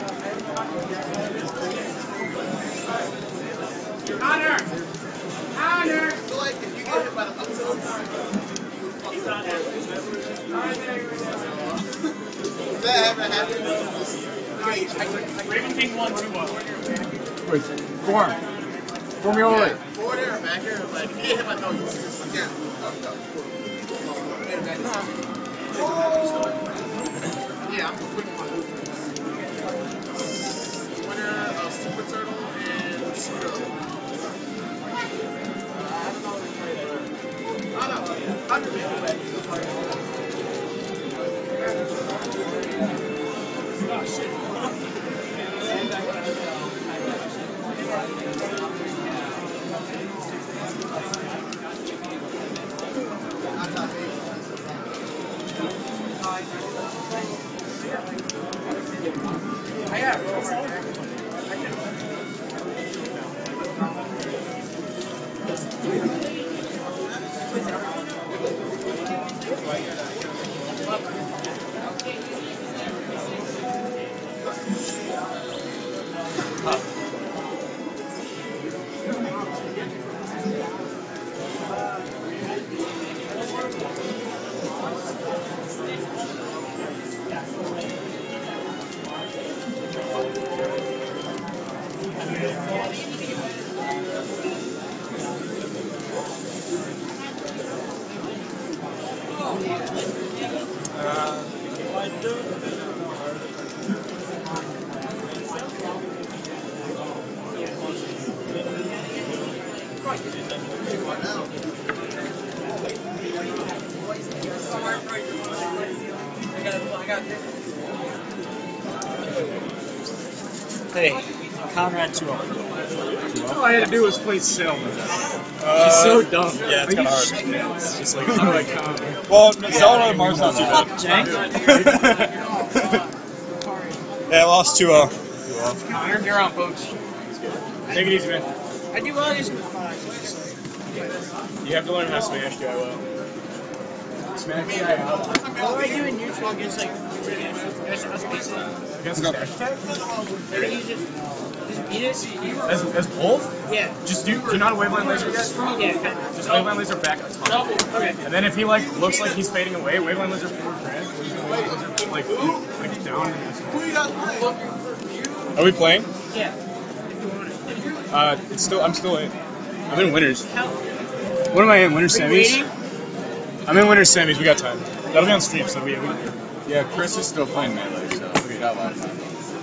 [SPEAKER 5] Connor! Connor!
[SPEAKER 3] So like if you get hit by the upzone, that ever happened?
[SPEAKER 5] Raven King one two one.
[SPEAKER 8] Wait, form. Form your way.
[SPEAKER 3] Forward air or back air, but if you get hit by the upzone, yeah. Yeah, I'm quick one. Winner of Super Turtle and Pseudo. I don't know. I'm just going back.
[SPEAKER 5] Oh shit.
[SPEAKER 2] Hey, Conrad two oh.
[SPEAKER 5] All I had to do was play Selma.
[SPEAKER 4] Uh,
[SPEAKER 2] She's so dumb.
[SPEAKER 4] Yeah, it's
[SPEAKER 2] Are
[SPEAKER 4] kind
[SPEAKER 2] you
[SPEAKER 4] of hard.
[SPEAKER 2] shitting me?
[SPEAKER 4] It's just like, I'm like, well, Zelda and Mar's not too bad.
[SPEAKER 2] Jank?
[SPEAKER 4] Yeah, I lost two oh.
[SPEAKER 5] Connor, you're on, folks. Take it easy, man.
[SPEAKER 6] I do well this.
[SPEAKER 5] You have to learn how to smash guy well.
[SPEAKER 2] Smash guy out.
[SPEAKER 6] What do I do in neutral against like against us basically?
[SPEAKER 5] Against the dash attack?
[SPEAKER 6] I think you just just beat it.
[SPEAKER 5] As, as both?
[SPEAKER 6] Yeah.
[SPEAKER 5] Just do, do you know how to waveland laser yet?
[SPEAKER 6] Yeah, kind of.
[SPEAKER 5] Just waveland laser back a ton.
[SPEAKER 6] Okay.
[SPEAKER 5] And then if he like looks like he's fading away, waveland laser forward drag. Waveland laser like like down. Are we playing?
[SPEAKER 6] Yeah. If you want it.
[SPEAKER 5] Uh, it's still I'm still in. I'm in winners.
[SPEAKER 6] How?
[SPEAKER 5] What am I in? Winners
[SPEAKER 6] Are you
[SPEAKER 5] semis?
[SPEAKER 6] waiting?
[SPEAKER 5] I'm in winners semis. We got time. That'll be on stream, so we. we
[SPEAKER 8] Yeah, Chris is still playing Melee, so we got a lot of time.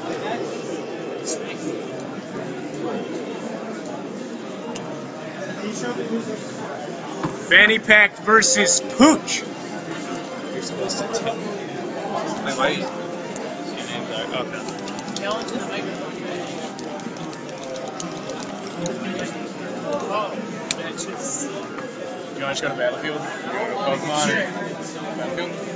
[SPEAKER 5] Fanny Pack versus Pooch.
[SPEAKER 4] You're supposed to tell me.
[SPEAKER 5] I might. Okay.
[SPEAKER 6] Yell into the microphone. Oh, bitches.
[SPEAKER 5] You want to just go to Battlefield? Pokemon or Battlefield?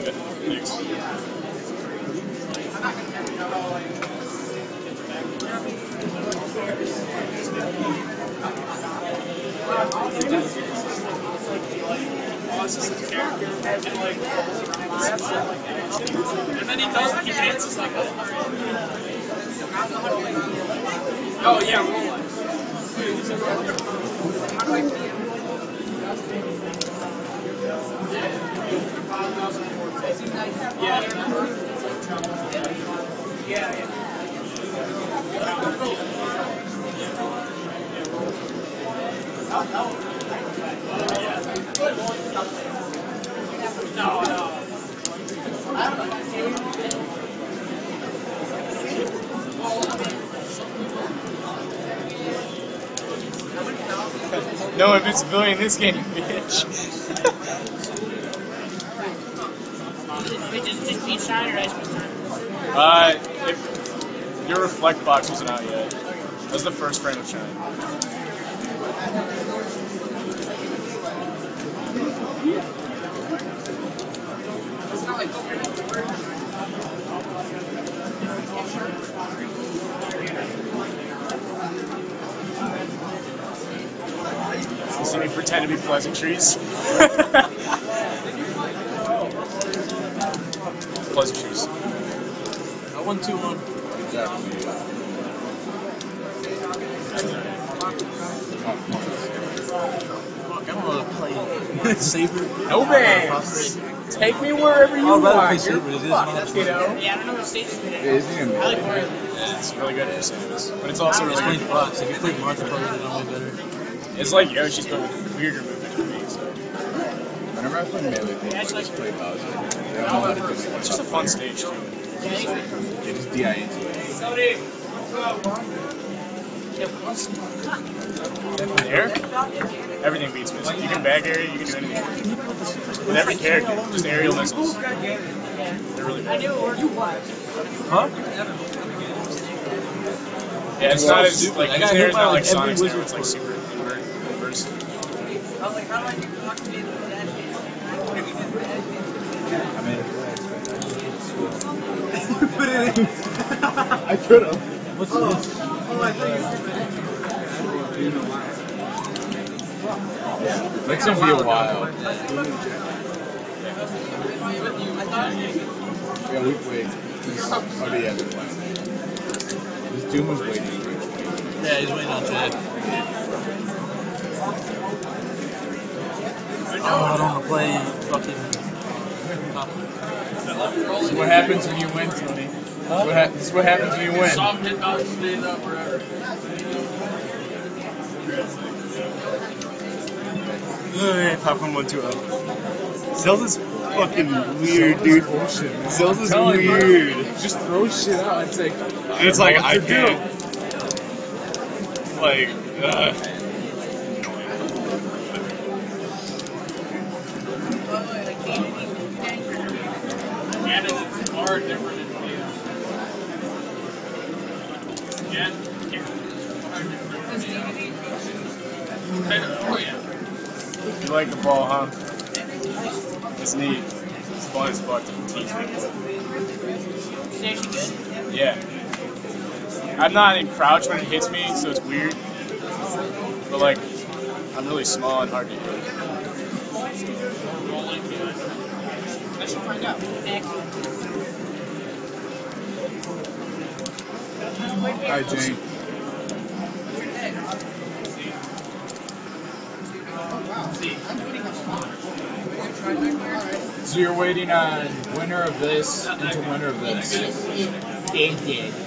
[SPEAKER 4] Okay, thanks.
[SPEAKER 7] And then he does, he dances like that. Oh yeah, Rolex. Yeah. Yeah, yeah. No, no.
[SPEAKER 4] No invincibility in this game, bitch.
[SPEAKER 6] Wait, did it just beat Shine or Ice Cream?
[SPEAKER 4] uh, if your reflect box wasn't out yet, that was the first frame of Shine. So we pretend to be pleasantries. Pleasantries.
[SPEAKER 2] I won two one. Fuck, I'm gonna play Saber.
[SPEAKER 4] No bands. Take me wherever you
[SPEAKER 2] I'd rather
[SPEAKER 4] want.
[SPEAKER 2] play Saber. It is
[SPEAKER 4] Fuck,
[SPEAKER 2] not
[SPEAKER 4] you know.
[SPEAKER 6] Yeah, I don't know what stage it's in.
[SPEAKER 3] It is in.
[SPEAKER 6] I like Mario.
[SPEAKER 4] Yeah, it's really good for Samus, but it's also really
[SPEAKER 2] Twenty
[SPEAKER 4] good.
[SPEAKER 2] bucks. If you play Mario Kart, it'll be better.
[SPEAKER 4] It's like Yoshi's, but with weirder movements for me. So
[SPEAKER 3] Whenever I play Melee, I just play Bowser. I don't know how to do it.
[SPEAKER 4] it's just a fun stage too.
[SPEAKER 3] They just D I into it.
[SPEAKER 4] There, everything beats missile. You can back area, you can do anything. With every character, just aerial missiles. They're really bad.
[SPEAKER 2] Huh?
[SPEAKER 4] Yeah, it's not as like
[SPEAKER 2] I
[SPEAKER 4] his
[SPEAKER 2] got
[SPEAKER 4] air
[SPEAKER 2] hit
[SPEAKER 4] is
[SPEAKER 2] by
[SPEAKER 4] not
[SPEAKER 2] like
[SPEAKER 4] like
[SPEAKER 2] every
[SPEAKER 4] Sonic's air,
[SPEAKER 2] wizard
[SPEAKER 4] it's like super invert, inverse.
[SPEAKER 3] I mean, put it in. I could have.
[SPEAKER 2] What's this?
[SPEAKER 3] It's gonna be a while. Yeah, we wait. He's already at the point. This Doom is waiting.
[SPEAKER 2] Yeah, he's waiting on Chad. Oh, I don't want to play fucking.
[SPEAKER 3] This is what happens when you win, Tony. What ha- this is what happens when you win.
[SPEAKER 7] Soft hit out, stayed up forever.
[SPEAKER 3] Alright, Popcorn one two oh. Zelda's fucking weird, dude. Zelda's weird. Just throw shit out and say, and it's like, I can't. Like, uh.
[SPEAKER 7] And it's far different in view. Yeah? Yeah. Oh, yeah.
[SPEAKER 4] You like the ball, huh? It's neat. It's fun as fuck to teach people.
[SPEAKER 6] It's actually good.
[SPEAKER 4] Yeah. I'm not in crouch when it hits me, so it's weird. But like, I'm really small and hard to hit.
[SPEAKER 6] I should find out.
[SPEAKER 3] Alright, Jane. So you're waiting on winner of this into winner of this. Hey,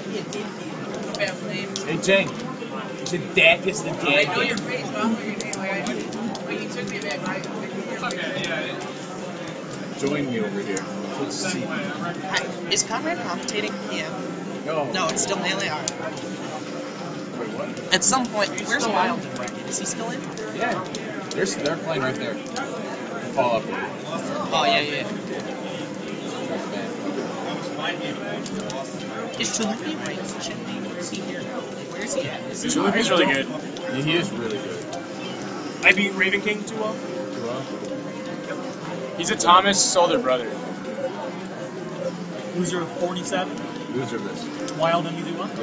[SPEAKER 3] Jane. The dad gets the
[SPEAKER 6] I
[SPEAKER 3] dad.
[SPEAKER 6] know your face, but I don't know your name. Like, I did. But you took me back, right?
[SPEAKER 7] Okay, yeah.
[SPEAKER 3] Join me over here. Let's see.
[SPEAKER 1] Hi, is Conrad commentating? Yeah.
[SPEAKER 3] No.
[SPEAKER 1] No, it's still Melee. Alright.
[SPEAKER 3] Wait, what?
[SPEAKER 1] At some point, where's Wild and Bracket? Is he still in?
[SPEAKER 3] Yeah. They're, they're playing right there. Fall up.
[SPEAKER 1] Oh, yeah, yeah. Is Chalupi right? Is Chalupi? Where is he here? Where is he at? Is he
[SPEAKER 4] Chalupi's really good.
[SPEAKER 3] Yeah, he is really good.
[SPEAKER 4] I beat Raven King two well.
[SPEAKER 3] Well,
[SPEAKER 4] He's a Thomas older brother.
[SPEAKER 9] Loser forty-seven.
[SPEAKER 8] Loser of this.
[SPEAKER 9] Wild M D one.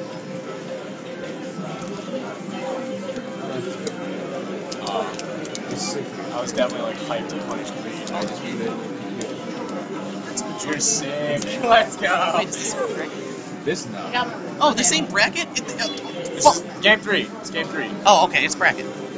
[SPEAKER 4] Uh, I was definitely like hyped to punish me. You're sick. Let's go.
[SPEAKER 1] Wait, is this a bracket?
[SPEAKER 8] This now.
[SPEAKER 1] Oh, this ain't bracket? It, uh, fuck.
[SPEAKER 4] Game three. It's game three.
[SPEAKER 1] Oh, okay, it's bracket.